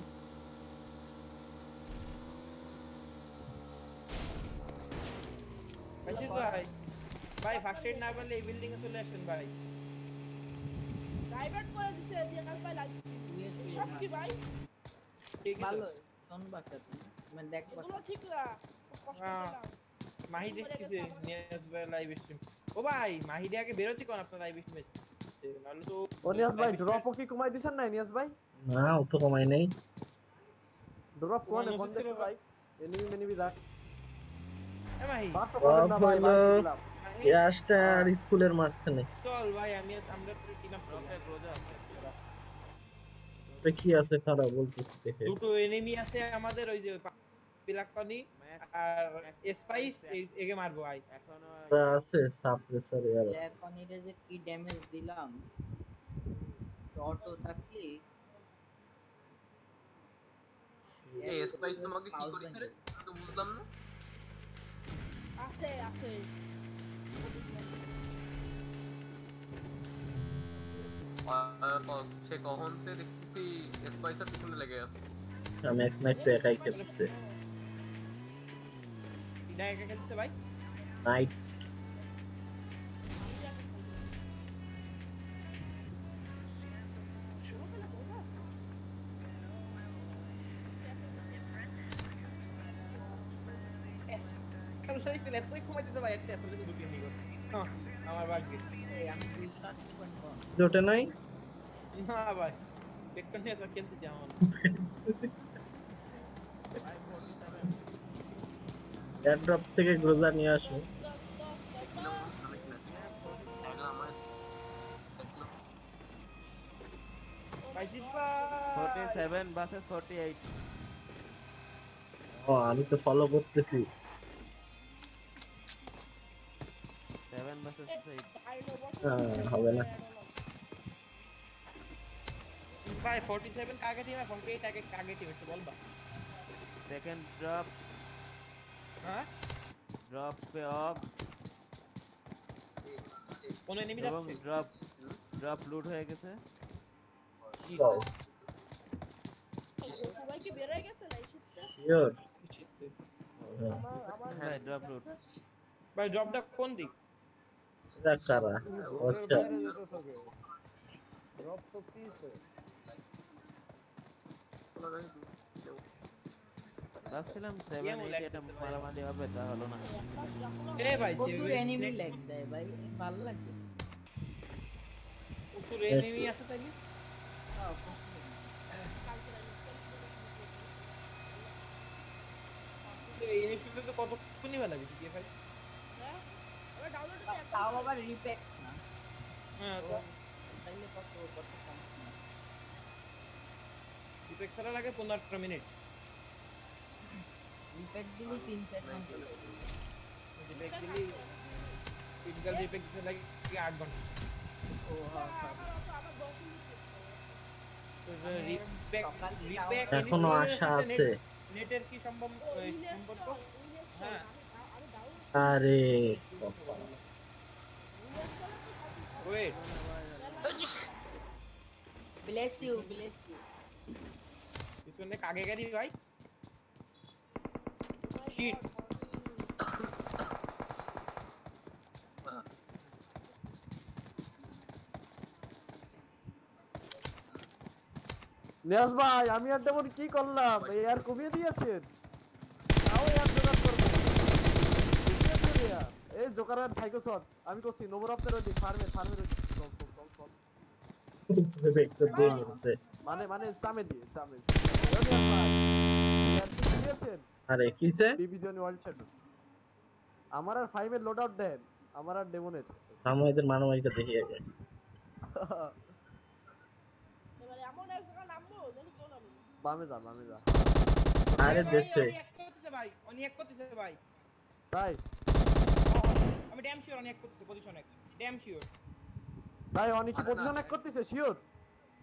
ভাই ফার্স্ট এড না পারলে এই বিল্ডিং এ চলে আসেন ভাই। ডাইভার্ট করে দিছে নিয়াজ ভাই লাইভ সব কি ভাই ঠিক ভালো শুনবা তুমি মানে দেখবা এগুলো ঠিক না কষ্ট পেলাম মাহি দেখতেছে নিয়াজ ভাই লাইভ স্ট্রিম। ও ভাই মাহিদি আগে বেরোতে কোন আপনার লাইভ স্ট্রিমে নাহলে তো ও নিয়াজ ভাই ড্রপও কি কমাই দিছেন না নিয়াজ ভাই? না ও তো কমাই নাই। ড্রপ কোনে বন্ধ করে ভাই এনিমি রাখ এ মাহি বাত তো করেন না ভাই বাকিগুলা ইয়াস্টার স্কুলের মাঝখানে চল ভাই আমরা তো টিম আপ করতে রোজা আছে। ওটা কি আছে খারাপ বলতেছি দেখে। দুটো এনিমি আছে আমাদের ওই যে পিলাকনি আর স্পাইস একে মারবো ভাই। এখন আছে সাপ্রেসার এর আছে। লেকনিরে যে কি ড্যামেজ দিলাম অটো থাকলে এই স্পাইস তোমাকে কি করেছে রে তো বুঝলাম না। আছে সে কখন থেকে দেখতেছি স্পাইসের পিছনে লেগে আছে। আমি এক নাইট তো একাই খেলছে এটা একা খেলছে ভাই। নাইট আমার ভাগ্যে আমি দুই শট পয়েন্ট কম জোটে নাই না ভাই দেখতে নিয়ে তো খেলতে চাই আমার। এয়ারড্রপ থেকে গ্রোজার নিয়ে আসো। ভাই জিতবা 47 ভার্সেস 48। ও আমি তো ফলো করতেছি। 7 ভার্সেস 8 হবে না ভাই 47 কাকে টিম আর 48 কাকে টিম একটু বলবা। सेकंड ड्रॉप হ্যাঁ ड्रॉप पे ऑफ কোন এনিমি এবং যাচ্ছে ड्रॉप लूट হয়ে গেছে। যাও সবাই কি বের হয়ে গেছে না এই শীতে শিওর আমার হ্যাঁ ड्रॉप लूट ভাই ড্রপটা কোন দিক? এটা কারা আচ্ছা ড্রপ তো পিছে ভাবছিলাম 7 এটা মারামারি হবে তা হলো না। এ ভাই প্রচুর এনিমি ল্যাগ দেয় ভাই ভালো লাগে প্রচুর এনিমি আছে তাইলে এই এনিমিতে তো কতক্ষণ নিবা লাগে কি ভাই? হ্যাঁ আবার ডাউনলোড করে তাও আবার রিপ্যাক না হ্যাঁ তো তাইলে কত কম না রিপ্যাক করা লাগে 15 মিনিট। রিপ্যাক দিলে 3-4 ঘন্টা রিপ্যাক দিলি ফিজিক্যাল রিপ্যাক দিতে লাগে 8 ঘন্টা। ও হ্যাঁ আবার 10 মিনিট তো রিপ্যাক এখনো আশা আছে। নেটের কি সম্পর্ক? হ্যাঁ আমি ডাউনলোড আরে ওয়েট ব্লেস ইউ পিছনে কাগে গাড়ি ভাই শিট নিয়াজ ভাই আমি আর তেমন কি করলাম এই আর কমিয়ে দিয়েছেন তাও আর জোগাড় করব এই জোকারার সাইকোসট আমি করছি নবরত্নের ওই ফার্মের চল ভেক্টর দিয়ে নিতে মানে চামে নিয়াজ ভাই আর কি দিয়েছেন আরে কিসে ডিভিশন ওয়ার্ল্ড চ্যাম্পিয়ন আমার আর 5 এর লোড আউট দেন আমার আর ডেমনের আমাদের মানবাইকে দেখি আগে এবারে এমন এক জায়গা নামবো জানি কেউ নামবে বামে যা আরে দেশে অনি এক করতেছে ভাই তাই আমি ড্যাম শিওর অনি এক করতেছে পজিশন এক ড্যাম শিওর তাই অনেক কি পজিশন এক করতেছে শিওর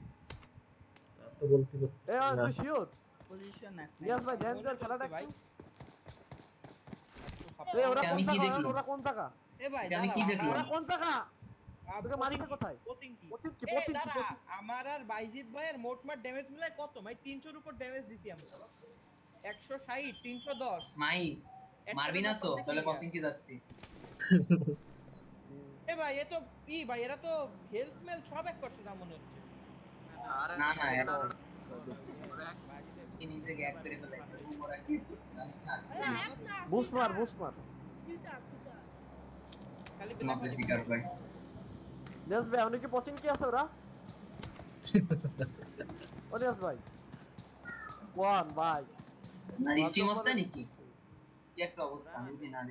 তো বলতে এ তুই শিওর পজিশন এক নিয়াজ ভাই দেন তো খেলাটা ভাই এ ওরা আমি কোন কি জায়গা দেখলাম? ওরা কোন জায়গা এ ভাই আমি কি দেখলাম? ওরা কোন জায়গা তোকে কোচিং মারিছে কোথায় কোচিং কি কোচিং কি এ কোচিং কি দাঁড়া কোচিং আমার আর বাইজিৎ ভাইয়ের মোটমাট ড্যামেজ মিলে কত ভাই 300 এর উপর ড্যামেজ দিছি আমরা 160 310 মাই একটা মারবি না তো? ব্যাপার তাহলে দেখলি কসিং কি যাচ্ছি। এ ভাই এ তো ভাই এরা তো হেলথ মেল সব এক করছে না মনে হচ্ছে আরে না না এটা এটা কি নিজে গ্যাপ করে ফেলেছে। ওরা কি জানিস না? বুস্ট মার সিটা খালি নব্বই শিকার ভাই। নিয়াজ ভাই অনেক কি কোচিং কি আছে ওরা ও নিয়াজ ভাই ওয়ান ভাই না স্টিম হচ্ছে নাকি? কি একটা অবস্থা আমি যদি না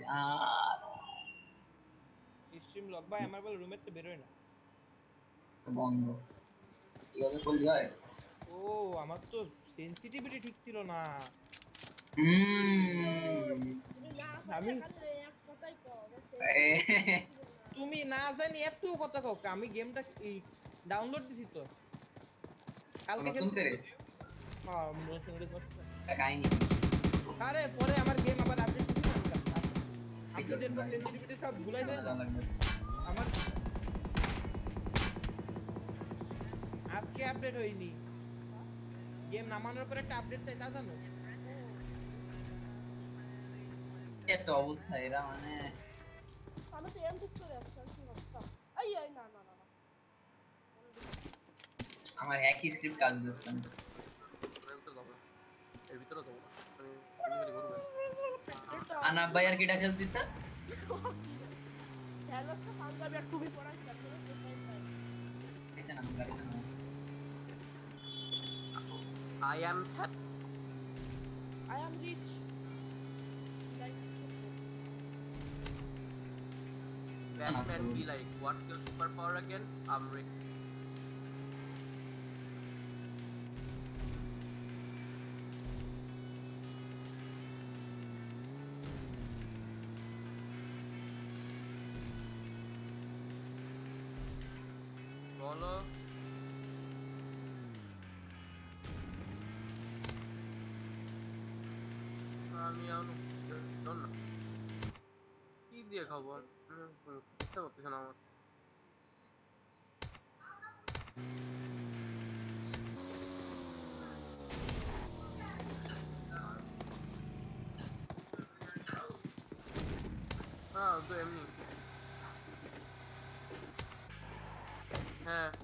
স্ট্রিম লক ভাই আমার বলে রুমের তো বেরোয় না বন্ধ এইভাবে করলে হয়? ও আমার তো সেনসিটিভিটি ঠিক ছিল না আমি তুমি না জানি এত কথা কও আমি গেমটা ডাউনলোড দিছি তো কালকে নতুন করে হ্যাঁ নতুন করে করছি কাহিনী আরে পরে আমার গেম আবার আপডেট দিছি আপডেটের পর সেনসিটিভিটি সব ভুলাই যায় না আমার আজকে আপডেট হয়নি গেম নামানোর পর একটা আপডেট চাই তা জানো এত অবস্থা এরা মানে আমি তো এম ঠিক চলে যাচ্ছে আমি কি করতাম এই না আমার একই স্ক্রিপ্ট কাজ দিচ্ছে না এর ভিতরে তো আমি ঘুরবে আনাব ভাই আর কিটা খেলতেছে হ্যালোসটা পাঞ্জাবি আর টুপি পরাইছে এটা না গাড়িতে না I am rich like Batman be like what's your superpower again? I'm rich. বলো আমি কি দিয়ে খাবো ইচ্ছা করতেছে না আমার হ্যাঁ তো এমনি হ্যাঁ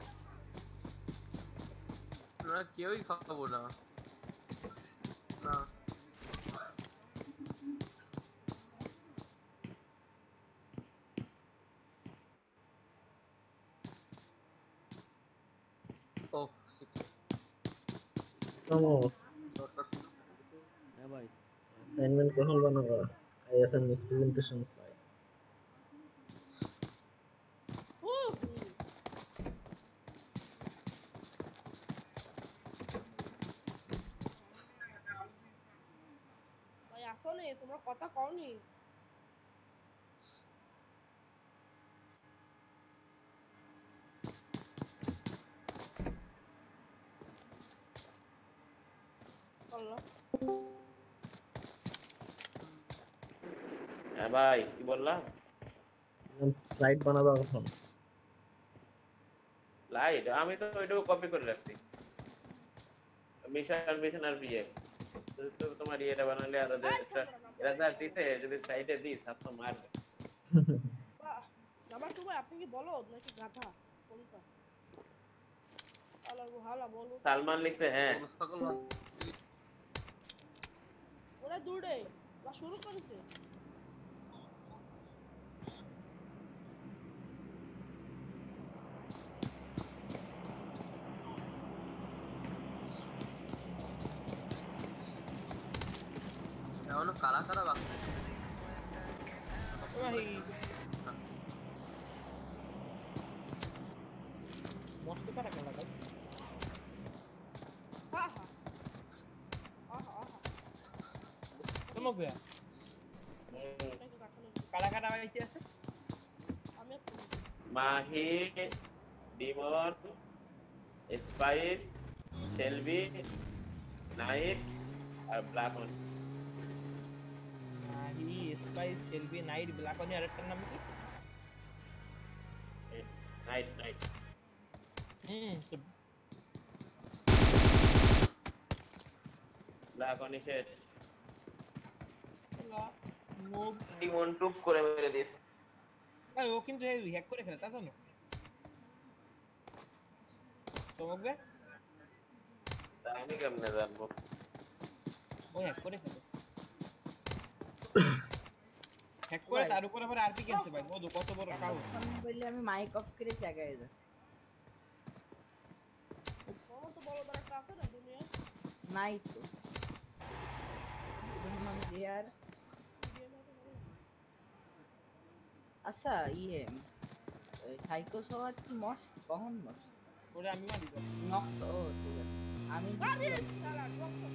আমরা কেউই খাবো না না Oh, 6. সমো হ্যাঁ ভাই অ্যাসাইনমেন্ট কখন বানাবো এই অ্যাসাইনমেন্ট প্রেজেন্টেশন সাইট ভাই আসো নে তোমরা কথা কওনি হ্যাঁ ভাই কি বললাম স্লাইড বানাবো কখন লাইট আমি তো ওইটাও কপি করে রাখছি মিশন আর বিয়ে তো তোমার ইয়েটা বানালে আর এরা যা দিতে যদি সাইডে দিই ছাত্র মারবে নাম্বার 2 ভাই আপনি কি বলো নাকি গাধা কোনটা আলাগো হালা বলো সালমান লিখছে হ্যাঁ ওরা দূরে লা শুরু করেছে এখনো কারা কারা বাকি মস্ত কারা কারা ভাই আহা আহা আহা চমক ভাই কারা কারা বাইছে আছে আমি Mahi Demon Spice Shelby Knight আর ব্ল্যাক অন নাহি Spice Shelby Knight black on আরেকটার নাম কি নাইট নাইট ব্ল্যাক অন শেষ নোব টিমন টুপ করে মেরে দিয়েছে ভাই ও কিন্তু হ্যাক করে খেলে তা তো না তোমাকে তা আমি কেমনে জানবো ও হ্যাক করে খেলে হ্যাক করে তার উপর আবার আরপি কিনছে ভাই ও কত বড় কাউ আমি বললি আমি মাইক অফ করে জায়গায় যা আমার তো বড় বড় একটা আছে না দুনিয়া নাই তো রহমান জিয়ার আচ্ছা সাইকো সওয়ার কি মস কখন মস ওরে আমি মারি নক তো ঠিক আছে আমি আরে শালা ড্রপ শট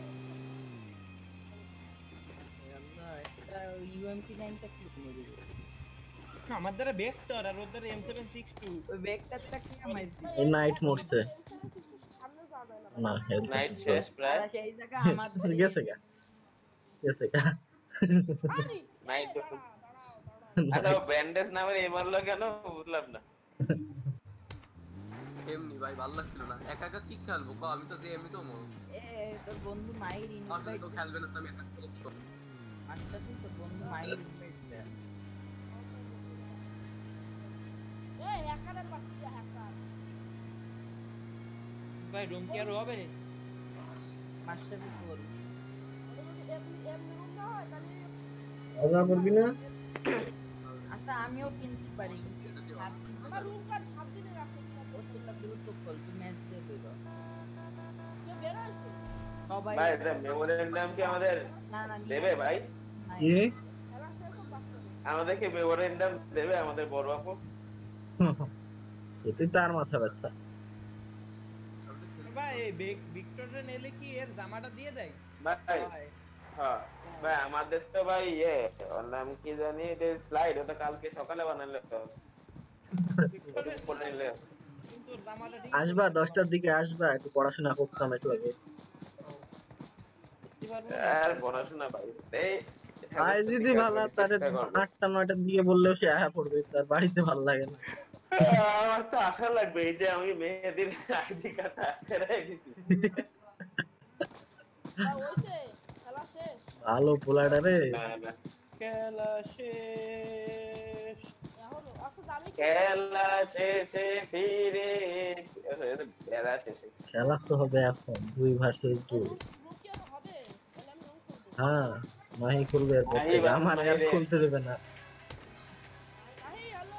আল্লাহ এটা UMP9 টা কি মেরে দিল আমার দ্বারা ভেক্টর আর ওর দ্বারা M762 ওই ভেক্টরটা কি আমায় এই নাইট মরছে সামনে যাওয়া যায় না না নাইট শেষ প্রায় আর সেই জায়গা আমার গেছে গা আরে নাইট দাঁড়াও আরে ব্যান্ডেজ নামের এই মারলো কেন বুঝলাম না এমনি ভাই ভালো লাগছিল না একা একা কি খেলবো কো আমি তো যে এমনি তো মর তোর বন্ধু মাইর আসলে ইনভাইট তো খেলবে না তো আমি একা করব আচ্ছা তুই তোর বন্ধু মাইর ইনভাইট দে এই হ্যাকারের বাচ্চা হ্যাকার ভাই রুম কি আর হবে মাস্টার কি করব এমনি রুম না হয় তাহলে আজা করবি না আচ্ছা আমিও কিনতে পারি আমার রুম কার্ড 7 দিনের আছে ওর তো দ্রুত কল তুই ম্যাচ দিয়ে দিল কে বের হইছে সবাই ভাই এটা মেমোরিয়াল নাম কি আমাদের না না দেবে ভাই কি খেলা শেষ হোক বাচ্চা আমাদেরকে মেমোরিয়াল নাম দেবে আমাদের বড় আপু এটাই তার মাথা ব্যথা ভাই এই ভিক্টরের নেলে কি এর জামাটা দিয়ে দেয় ভাই হ্যাঁ ভাই আমাদের তো ভাই ওর নাম কি জানি এটা স্লাইড ওটা কালকে সকালে বানালে তো কিন্তু ওর জামাটা ঠিক আসবা 10টার দিকে আসবা একটু পড়াশোনা করতাম একটু আগে আর পড়াশোনা ভাই এই ভাই যদি ভালো তারে 8টা 9টার দিকে বললেও সে আয়া পড়বে তার বাড়িতে ভালো লাগে না আমার তো আশা লাগবে এই যে আমি মেয়েদের আইডি কার্ড ছেড়ে দিছি হইছে খেলা শেষ ভালো পোলাটা রে খেলা শেষ এখন আচ্ছা দামি খেলা শেষে ফিরে খেলা শেষে খেলা তো হবে এখন 2 ভার্সেস 2 রুম কি আর হবে তাহলে আমি রুম করব হ্যাঁ মাহি করবে এরপর থেকে আমার আর খুলতে দেবে না আই হ্যালো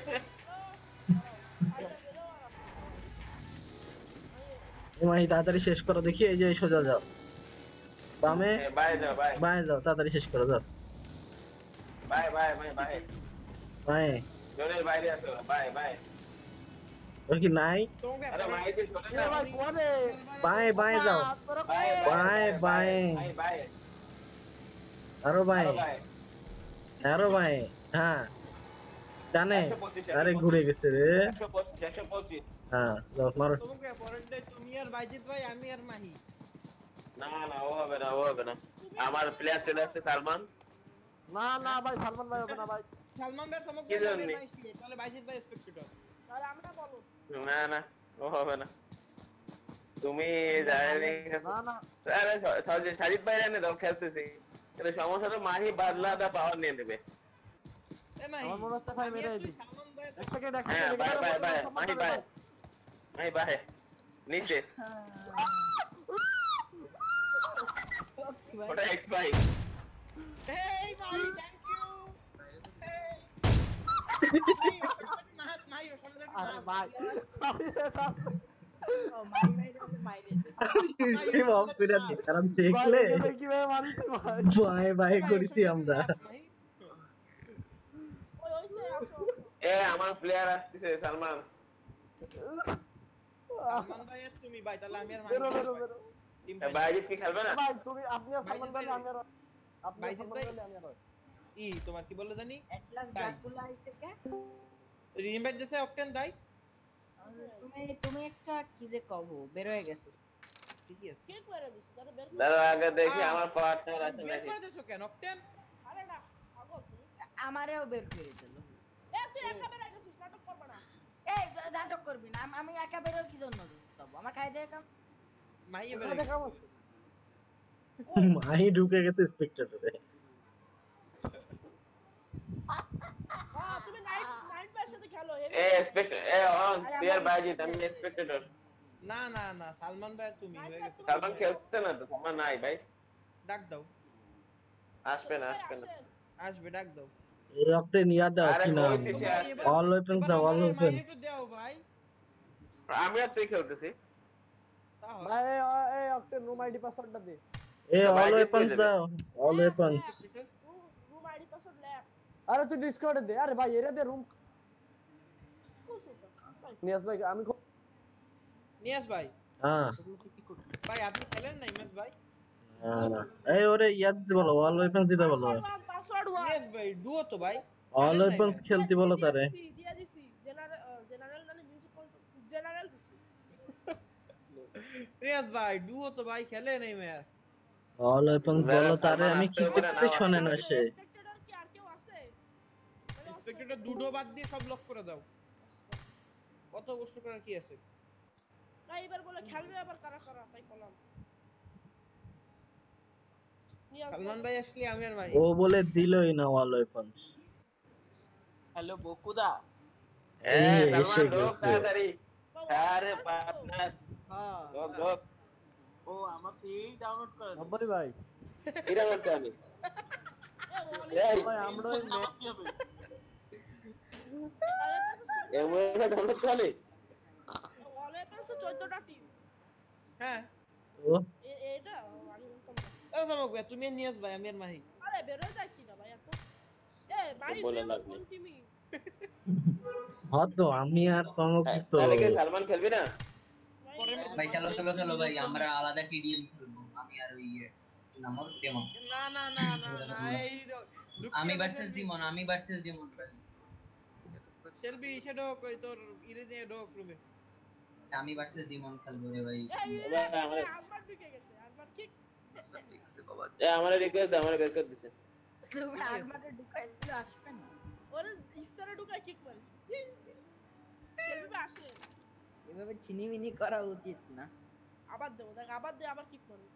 মাহি তাড়াতাড়ি শেষ করো দেখি এই যে সোজা যাও বামে বাই যাও বাই বামে যাও তাড়াতাড়ি শেষ করো যাও বাই বাই বাই বাই বাই জোরে বাইরে আসো বাই বাই ওই কি নাই আরে মাইতে চলে না ভাই কোনে বাই বাই যাও বাই বাই বাই বাই আরো বাই বাই আরো বাই হ্যাঁ জানে আরে ঘুরে গেছে রে 125 হ্যাঁ যাও মারো তোমাকে পরের ডে তুমি আর বাইজিৎ ভাই আমি আর মাহি না না ও হবে না ও হবে না আমার প্লেয়ার চলে আসছে সালমান না না ভাই সালমান ভাই হবে না ভাই সালমান ভাই তোমাকে কি জানি? তাহলে বাইজিৎ ভাই স্পেক্টেটর তাহলে আমরা বলো না না ও হবে না তুমি জানি না না আরে সাজিদ ভাই এনে দাও খেলতেছি কিন্তু সমস্যা তো মাহি বাদলাটা পাওয়ার নিয়ে নেবে এ মাহি আমার মনে হচ্ছে ভাই মেরে দিই সালমান ভাই এক সেকেন্ড হ্যাঁ বাই বাই বাই মাহি বাই মাহি বাই নিচে ওটা এক্স ভাই হেই মাহি থ্যাংক ইউ না মাহি ও সামনে আরে ভাই ও মাইরে মাইরে স্ট্রিম অফ করে দি কারণ দেখলে ভাই কিভাবে মারিস ভাই বাই বাই করেছি আমরা ওই হইছে আসো এ আমার প্লেয়ার আসছে সালমান সালমান ভাই আর তুমি ভাই তাহলে আমি আর মাহি বেরো বেরো বেরো টিম বাইরে কি খেলবে না ভাই তুমি আপনি আর সালমান ভাই আমি আর আপনি ভাই, সালমান ভাই। ভাই আমি আর ই তোমার কি বললো জানি এটলাস তাই। ডাকুলা আইছে কে রিমেট দিছে অকটেন দাই তুমি একটা কি যে কহো বের হয়ে গেছে ঠিকই আছে কে করে দিছ তারে বের করে দাঁড়াও আগে দেখি আমার পার্টনার আছে বের নাকি করে দিছো কেন অক্টেন আরে না পাগল তুমি আমারেও বের করে দিল তুই একা বের হয়ে গেছিস নাটক করবে না এই নাটক করবি না আমি একা বের হই কি জন্য যাব আমার খাই দে কাম মাইয়ে বের মাই ঢুকে গেছে স্পেক্টেটরে তুমি নাইট প্যার সাথে খেলো এ স্পেক্টেটর এ অন প্লেয়ার বাইজিত আমি স্পেক্টেটর না না না সালমান ভাই তুমি হয়ে গেছে সালমান খেলছে না তো সালমান নাই ভাই ডাক দাও আসবে না আসবে ডাক দাও এই অক্টে নিয়া দাও আরে কি নাম কইছি সে আসবে। অল ওয়েপন্স দাও অল মাইনে ওয়েপন্স একটু দাও ভাই আমি আর তুই খেলতেছি তাহলে ভাই এই অক্টেন রুম আইডি পাসওয়ার্ডটা দে এই অল বাইজিত ওয়েপন্স দিয়ে দাও all weapons room ID password lab আরে তুই ডিসকর্ডে দে আরে ভাই এরে দে রুম নিয়াজ ভাই আমি নিয়াজ ভাই হ্যাঁ ভাই আপনি খেলেন না ইমেজ ভাই না এই ওরে ইয়া দিতে বলো অল ওয়েপন্স দিতে বলো পাসওয়ার্ড নিয়াজ ভাই ডুও তো ভাই অল ওয়েপন্স খেলতে বলো তারে দিয়া দিছি জেনারেল নালে মিউজিক জেনারেল দিছি নিয়াজ ভাই ডুও তো ভাই খেলে নেই ম্যাচ অল ওয়েপন্স বলো তারে আমি কি করতে শুনে না সে স্পেক্টেটর কি আর কেউ আছে স্পেক্টেটর দুটো বাদ দিয়ে সব লক করে দাও কত কষ্ট করার কি আছে না এবার বলে খেলবে আবার কারা কারা তাই বললাম সালমান ভাই আসলে আমি আর ভাই ও বলে দিলই না অল ওয়েপন্স হ্যালো বকুদা এ সালমান ঢোক তাড়াতাড়ি আরে পার্টনার হ্যাঁ ঢোক ও আমার এই ডাউনলোড করে দাও আব্বারি ভাই এরা বলতে আমি এই ভাই আমরা ওই নামাতে হবে এমন ডাউনলোড করে ওয়ালে পাঁচশো 14টা টিম হ্যাঁ ও এটা আমি বলতাম ও সামক ভাই তুমি নিয়াজ ভাই আমি আর মাহি আরে বের হয়ে যায় কি না ভাই এত ভাই বলে তুই লাভ কোন নেই। টিমই হ্যাঁ তো আমি আর সমকিত তাহলে কি সালমান খেলবি না ভাই চলো চলো চলো ভাই আমরা আলাদা টিডিএম খেলবো আমি আর ওই নামর ডেমন না না না না না এই আমি ভার্সেস ডিমন ভাই সেলবি শ্যাডো কই তোর ইরে দিয়ে ডক রুমে আমি ভার্সেস ডিমন খেলবো রে ভাই আমার ঢুকে গেছে আমার ঠিক এ আমারে রিকোয়েস্ট দিছে তুমি আরমারে ঢুকাই দিলে আসবে না ওরে ইস্তারে ঢুকায় কিক মারি সেলবি ভাই আসে এভাবে চিনিমিনি করা উচিত না আবার দেবো দেখ আবার দে আবার কিক মারি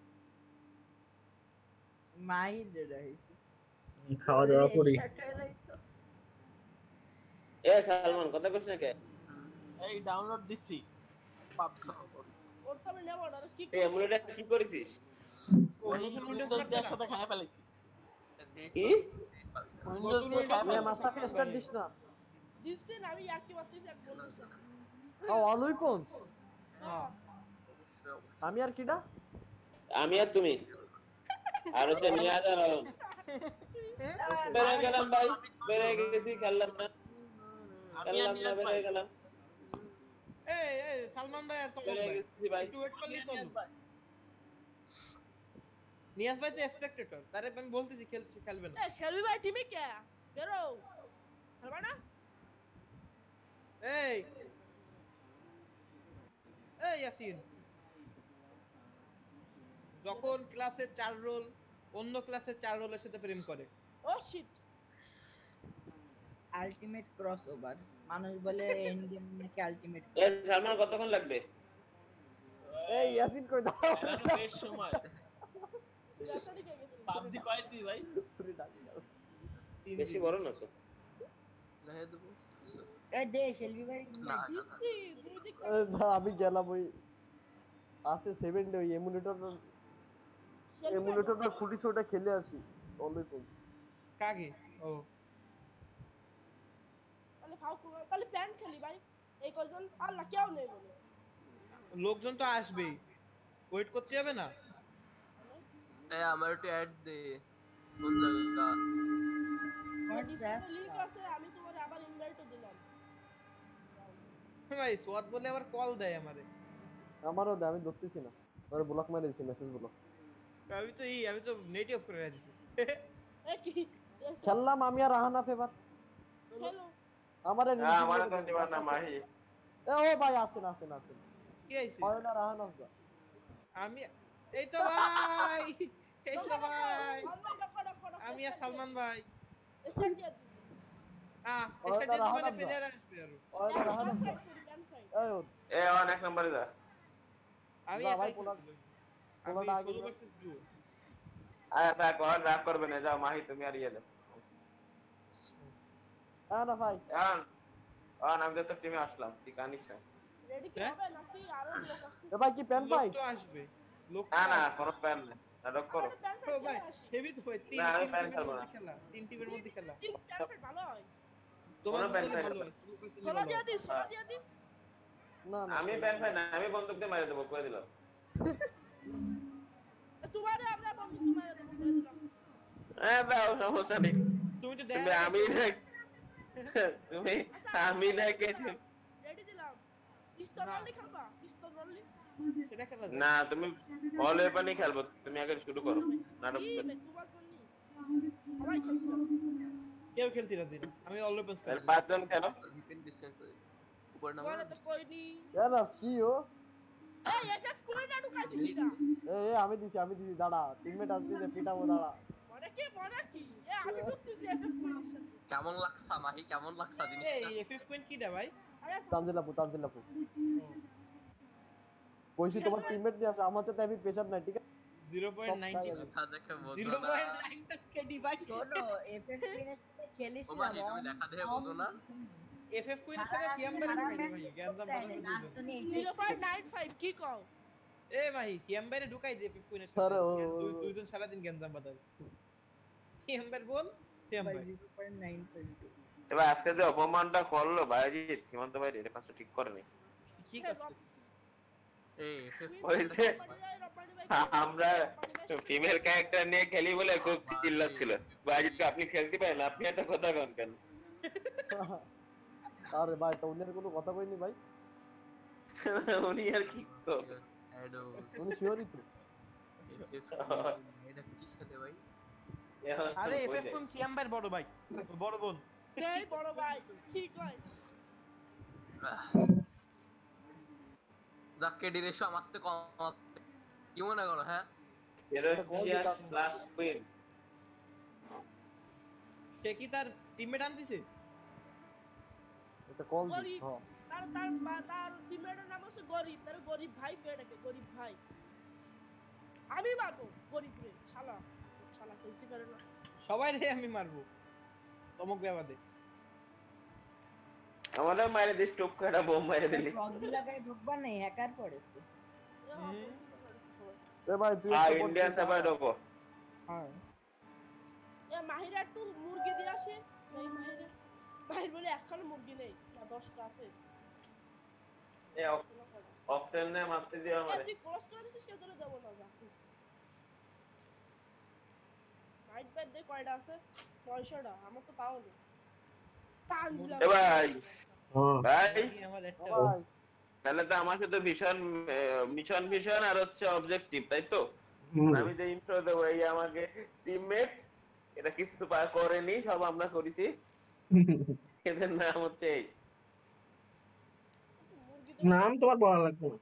মাহির রইছে খাওয়া দাওয়া করি এ সালমান কথা কইছ না কে এই ডাউনলোড দিছি পাবজি ওর তো আমি নেব না কিক এই এমুলেটর কি করেছিস উইন্ডোজ 10 সাথে খায় ফেলেছি কি উইন্ডোজ দিয়ে খায় আমি মাসাফি স্টার্ট দিস না দিছে না আমি আর কি মারতেছি এক বন্ধু অল ওয়েপন্স হ্যাঁ আমি আর কিডা আমি আর তুমি আর হচ্ছে নিয়াজ আর আলম বেরে গেলাম ভাই বেরে গেছি খেললাম না বেরে গেলাম এই সালমান ভাই আর সালমান বেরে ভাই গেছি ভাই একটু ওয়েট করলি তো নিয়াজ ভাই তো স্পেক্টেটর তারে আমি বলতেছি খেলবে না সেলবি ভাই টিমে কে বেরো খেলবা না এই ইয়াসিন যখন ক্লাসে 4 রোল অন্য ক্লাসে 4 রোলের সাথে প্রেম করে ও শিট আলটিমেট ক্রসওভার মানুষ বলে এন্ডিং নাকি আলটিমেট এ সালমান কতক্ষণ লাগবে এই ইয়াসিন কই দাও বেশ সময় পাবজি কয়ছি ভাই বেশি বড় না তো দেখে দেবো এই দে সেলবি ভাই দিছি দুই দিক আমি গেলাম ওই আছে 7 ডে ওই এমুলেটরটা খুঁটি ছোটা খেলে আসি অল ওয়েপন্স কাগে ও তাহলে ফাউ তাহলে প্ল্যান খেলি ভাই এই কয়জন আল্লাহ কেউ নেই বলে লোকজন তো আসবেই ওয়েট করতে হবে না এ আমার একটু অ্যাড দে কোন জায়গা লিংক আছে আমি তোমার আবার ইনভাইটও দিলাম ভাই সোয়াদ বলে আবার কল দেয় আমারে আমারও দে আমি ধরতেছি না আমার ব্লক মেরে দিছি মেসেজ ব্লক আমি তো নেট অফ করে রাখছি এ কি খেললাম আমি আর রাহানা ফেভার খেলো আমারে আমার তো দিবা না মাহি এ ও ভাই আসেন আসেন আসেন কি হইছে হয় না রাহান আসবা আমি এই তো ভাই এই তো ভাই আমি আর সালমান ভাই স্টার্ট দিয়ে দিই হয় না স্টেডিয়াম রাহান মানে আসবা প্লেয়ার আসবে আর হয় না রাহান আসবা এই ও এ অন এক নম্বরে যা আমি যা ভাই একাই পোলা খেলবো পোলা আমি ডাক সোলো ভার্সেস ডুও আরে তা কর রাগ করবে না যাও মাহি তুমি আর ইয়ে দে না ভাই অন অন আমি তো টিমে আসলাম তুই কানিস না রেডি কি হবে নাকি আরো লোক আসছে এ ভাই কি প্যান লোক ভাই তো আসবে লোক না না কোনো প্ল্যান নেই নাটক করো ও ভাই হেভি তো ভাই তিন না, আমি তিন প্যান টিমের খেলবো মধ্যে না। খেলা তিন টিমের মধ্যে খেলা ভালো হয় তোমার কোনো প্যান জন্য ফাইট ভালো হবে হয় সোলো ভার্সেস সোলা দিয়ে দিই সোলা দিয়ে দিই না না আমি প্যান ফাই না আমি বন্দুক দিয়ে মারি দেবো করে দিলাম তোমারে আমরা বন্ধু তোমারে দেবো করে দিলাম দাও সমস্যা নেই তুমি তো তুমি আমি না তুমি আমি না কে রেডি দিলাম পিস্তল রলি খেলবা পিস্তল রলি সেটা খেলা না তুমি অল ওয়েপনই খেলবো তুমি আগে শুরু করো নাটক কি বে তোমার জন্য সবাই খেলতে কেউ খেলতে রাজি না আমি অল ওপেন্স তাহলে খেলবো পাঁচজন খেলো ডিফেন্স ডিসটেন্স উপর নামা বলে তো কইনি এলা কি ও এই এসএস কোনে না ঢুকাইছি কিটা এ আমি দিছি দাঁড়া টিমমেট আসবে যে পিটাবো দাঁড়া মনে কি এ আমি ঢুকতেছি এসএস কোনের সাথে কেমন লাগছে মাহি কেমন লাগছে এই জিনিসটা এফএফ পয়েন্ট কিটা ভাই তানজিলাপু কইছি তোমার টিমমেট দিয়ে আসে আমার সাথে আমি পেশাব নাই ঠিক আছে 0.90 দেখা দেখে বোঝো না 0.9 কেডি ভাই শোনো এফএফ কুইনের সাথে ও খেলেছিলাম মাহি তুমি দেখা দেখে বোঝো না এফএফ কুইনের সাথে সিয়ামবারে ঢুকাই ভাই গ্যান্দাম বানানো 0.95 কি কও এ ভাই সিয়ামবারে ঢুকাই দে এফএফ কুইনের আরে সাথে ও, দুইজন সারা দিন গ্যান্দাম বাদাবে সিয়ামবার বল সিয়ামবার 0.9 এবার আজকে যে অপমানটা করলো বাইজিৎ সীমান্ত ভাই এটা কাজটা ঠিক করেনি কি করছে এই হয়েছে আমরা ফিমেল ক্যারেক্টার নিয়ে খেলি বলে খুব চিল্লাচ্ছিল বাইজিৎকে আপনি খেলতে পারেন আপনি একটা কথা কন কেন আরে ভাই তো উনি কোনো কথা কইনি ভাই উনি আর কি করবে এডো উনি শিওরই তো এটা কি সাথে ভাই আরে এফএফ কুইন সিয়ামবার বড় ভাই বড় বোন এই বড় ভাই কি কয় যাকে ডিরেশন আমারতে কম কি মনে করো হ্যাঁ এরোসিয়া প্লাস কুইন সে কি তার টিমমেট আনতিছে এটা কল দি গরিব হ্যাঁ তার টিমমেটের নাম হচ্ছে গরিব তার গরিব ভাই কই ডাকে গরিব ভাই আমি মারবো গরিব রে শালা খেলতে পারে না সবাই রে আমি মারবো চমক ব্যাপারে আমাদের মাইরে দিস টুক একটা বোম মাইরে দিলি প্রক্সি লাগায় ঢুকবা না হ্যাকার পড়ে তো এ ভাই তুই ইন্ডিয়ান সার্ভার ঢোকো হ্যাঁ এ মাহিরা একটু মুরগি দিয়ে আসে এই মাহির বলে একখানা মুরগি নেই না 10টা আছে এ অপশন নে মারতে দিও আমারে তুই ক্রস করে দিছিস কে ধরে দেব না রাখিস রাইট ব্যাক দে কয়টা আছে 600টা আমার তো তাও নেই তানজিলা এ ভাই ভাই আমার একটা ভাই তাহলে তো আমার সাথে মিশন আর হচ্ছে অবজেক্টিভ তাই তো আমি যে ইন্ট্রো দেবো এই আমাকে টিমমেট এটা কিছু করেনি সব আমরা করেছি এদের নাম হচ্ছে এই নাম তোমার বলা লাগবে না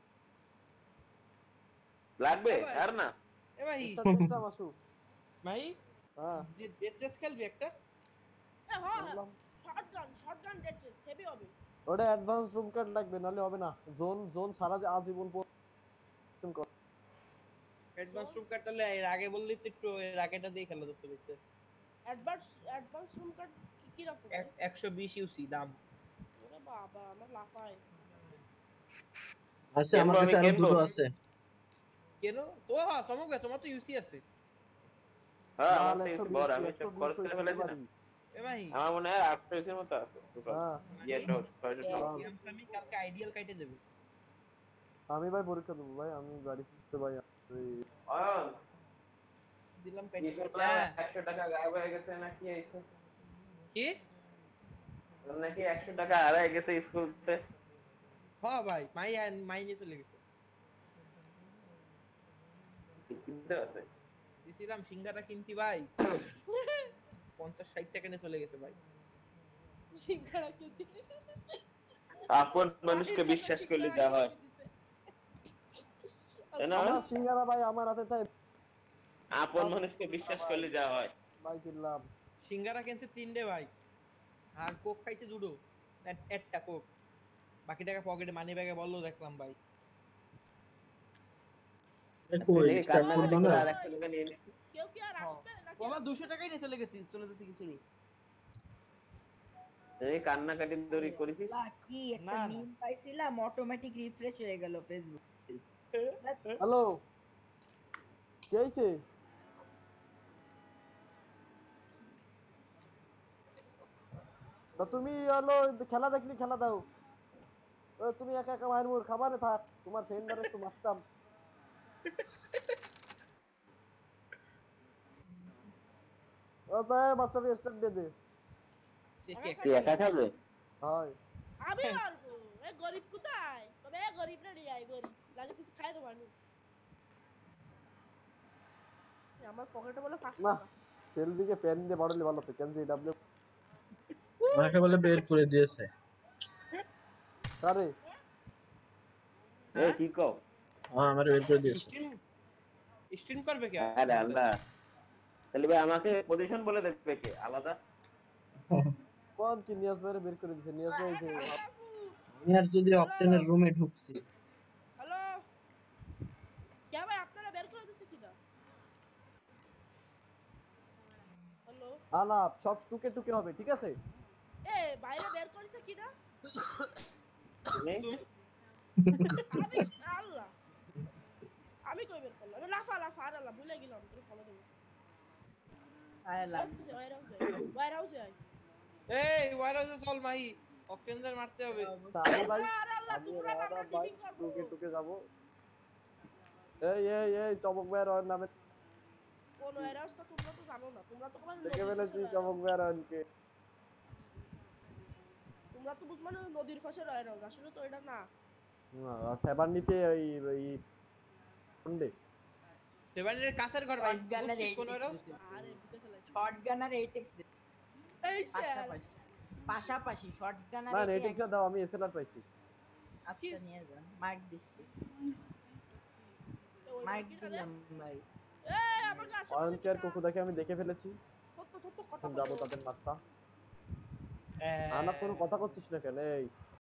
লাগবে আর না এ ভাই চেষ্টা মাসু ভাই হ্যাঁ ডেথ রেস খেলবি একটা হ্যাঁ শটগান ডেট টেস্ট হেভি হবে ওটা অ্যাডভান্স রুম কার্ড লাগবে নালে হবে না জোন সারা আজীবন অ্যাডভান্স রুম কার্ড তাহলে এর আগে বললি তো একটু এর আগেটা দিয়ে খেলা করতে দেখতে অ্যাডভান্স রুম কার্ড কি রকম 120 ইউসি দাম ওরে বাবা আমার লাফায় আছে আমার কাছে আরো দুটো আছে কেন তো হ্যাঁ সমগ্র তোমার তো ইউসি আছে হ্যাঁ আমার তো বড় আমি সব খরচ করে ফেলেছি না এ ভাই আমার মনে হয় 800 এর মতো আছে হ্যাঁ ইয়ে তো 600 আমি কালকে আইডিয়াল কাইটে দেব আমি ভাই পরীক্ষা দেবো ভাই আমি গাড়ি শিখতে ভাই অয়ন দিলাম কাইটে 100 টাকা গায়েব হয়ে গেছে নাকি এইসব কি নাকি 100 টাকা হারায় গেছে স্কুলতে হ্যাঁ ভাই মাই নিয়ে চলে গেছে কিনতে আছে দিছিলাম সিঙ্গারা কিনতি ভাই 50-60 টাকা নিয়ে চলে গেছে ভাই সিঙ্গারা কিনতে আপন মানুষকে বিশ্বাস করলে যা হয়, তাই না? আমার সিঙ্গারা ভাই আমার হাতে তাই আপন মানুষকে বিশ্বাস করলে যা হয়। ভাই চিল্লাম। সিঙ্গারা কিনছে 3টে ভাই, আর কোক খাইছে 2টো, একটা কোক, বাকি টাকা পকেটে মানি ব্যাগে বললো দেখলাম ভাই। কই দেখি স্টার্ট করব কান্নাকাটি না? করে আর 100 টাকা নিয়ে নিচ্ছি। কেউ কি আর আসবে নাকি? বাবা 200 টাকাই নিয়ে চলে গেছি, চলে যেতে কিছু এই কান্নাকাটি দড়ি করেছিস? কি একটা মিম পাইছিলাম, অটোমেটিক রিফ্রেশ হয়ে গেল ফেসবুক। হ্যালো কি হইছে? তা তুমি হলো খেলা দেখলি খেলা দাও। তুমি একা একা মায়ের মুর খাবারে থাক, তোমার ফ্রেন্ডারে একটু মারতাম। ও সাহেব বাচ্চাকে স্টার্ট দিয়ে দে। তুই একা খাবে? হয় আমি মারবো। এ গরিব কোথায়? তবে এ গরিব রে নিয়ে আই গরিব। লাগে কিছু খাই দেবো আমি। আমার পকেটে বলে 5 না টাকা। সেল দিকে পেন দিয়ে বাড়ালে ভালো তো, কেন ডাব্লিউ আমাকে বলে বের করে দিয়েছে। আরে এই কি কও? হ্যাঁ আমার বের করে দিয়েছে। স্ট্রিম করবে কে? আরে আল্লাহ, তাহলে ভাই আমাকে পজিশন বলে দেবে কে আলাদা? কোন কি নিয়াজ ভাইরে বের করে দিয়েছে? নিয়াজ ভাই যে আমি আর যদি অক্টেনের রুমে ঢুকছি। হ্যালো কে ভাই আপনারা বের করে দিছে কিনা? হ্যালো আলাপ সব টুকে টুকে হবে, ঠিক আছে? এ বাইরে বের করেছে কিনা? তুমি আমি আল্লাহ আমি কই বের করলাম? লাফা লাফা আর আল্লাহ ভুলে গেলাম তোর ফলো দেব। ওয়ার হাউসে আই। এই ওয়ারহাউসে চল মাই, অকেন্দার মারতে হবে। তাই ভাই আর আল্লাহ তোমরা আমরা ভাই ডিবিং করব। টুকে টুকে যাব। এই চমক ভাইয়ের ওর নামে কোন ওয়ার হাউস তো তোমরা তো জানো না। তোমরা তো কোনো দেখে ফেলেছি চমক ভাইয়ের ওরকে। তোমরা তো বুঝ মানে নদীর পাশে ওয়ার হাউস, আসলে তো এটা না। সেবার নিতে ওই কোনডে সেভেনের কাছের ঘর ভাই, শটগানের কোন ওয়ারহাউস? আরে বুঝতে ফেলেছি। শটগান আর 8x এই শেল পাশাপাশি শটগান আর না 8x। রেটিংটা দাও, আমি এসএলআর পাইছি। আচ্ছা নিয়ে যান, মাইক দিচ্ছি, মাইক দিলাম ভাই। এই আমার কাছে অয়নকের কুকুদাকে আমি দেখে ফেলেছি। তো এখন যাবো তাদের মাত্রা। আনা কোনো কথা করছিস না কেন? এই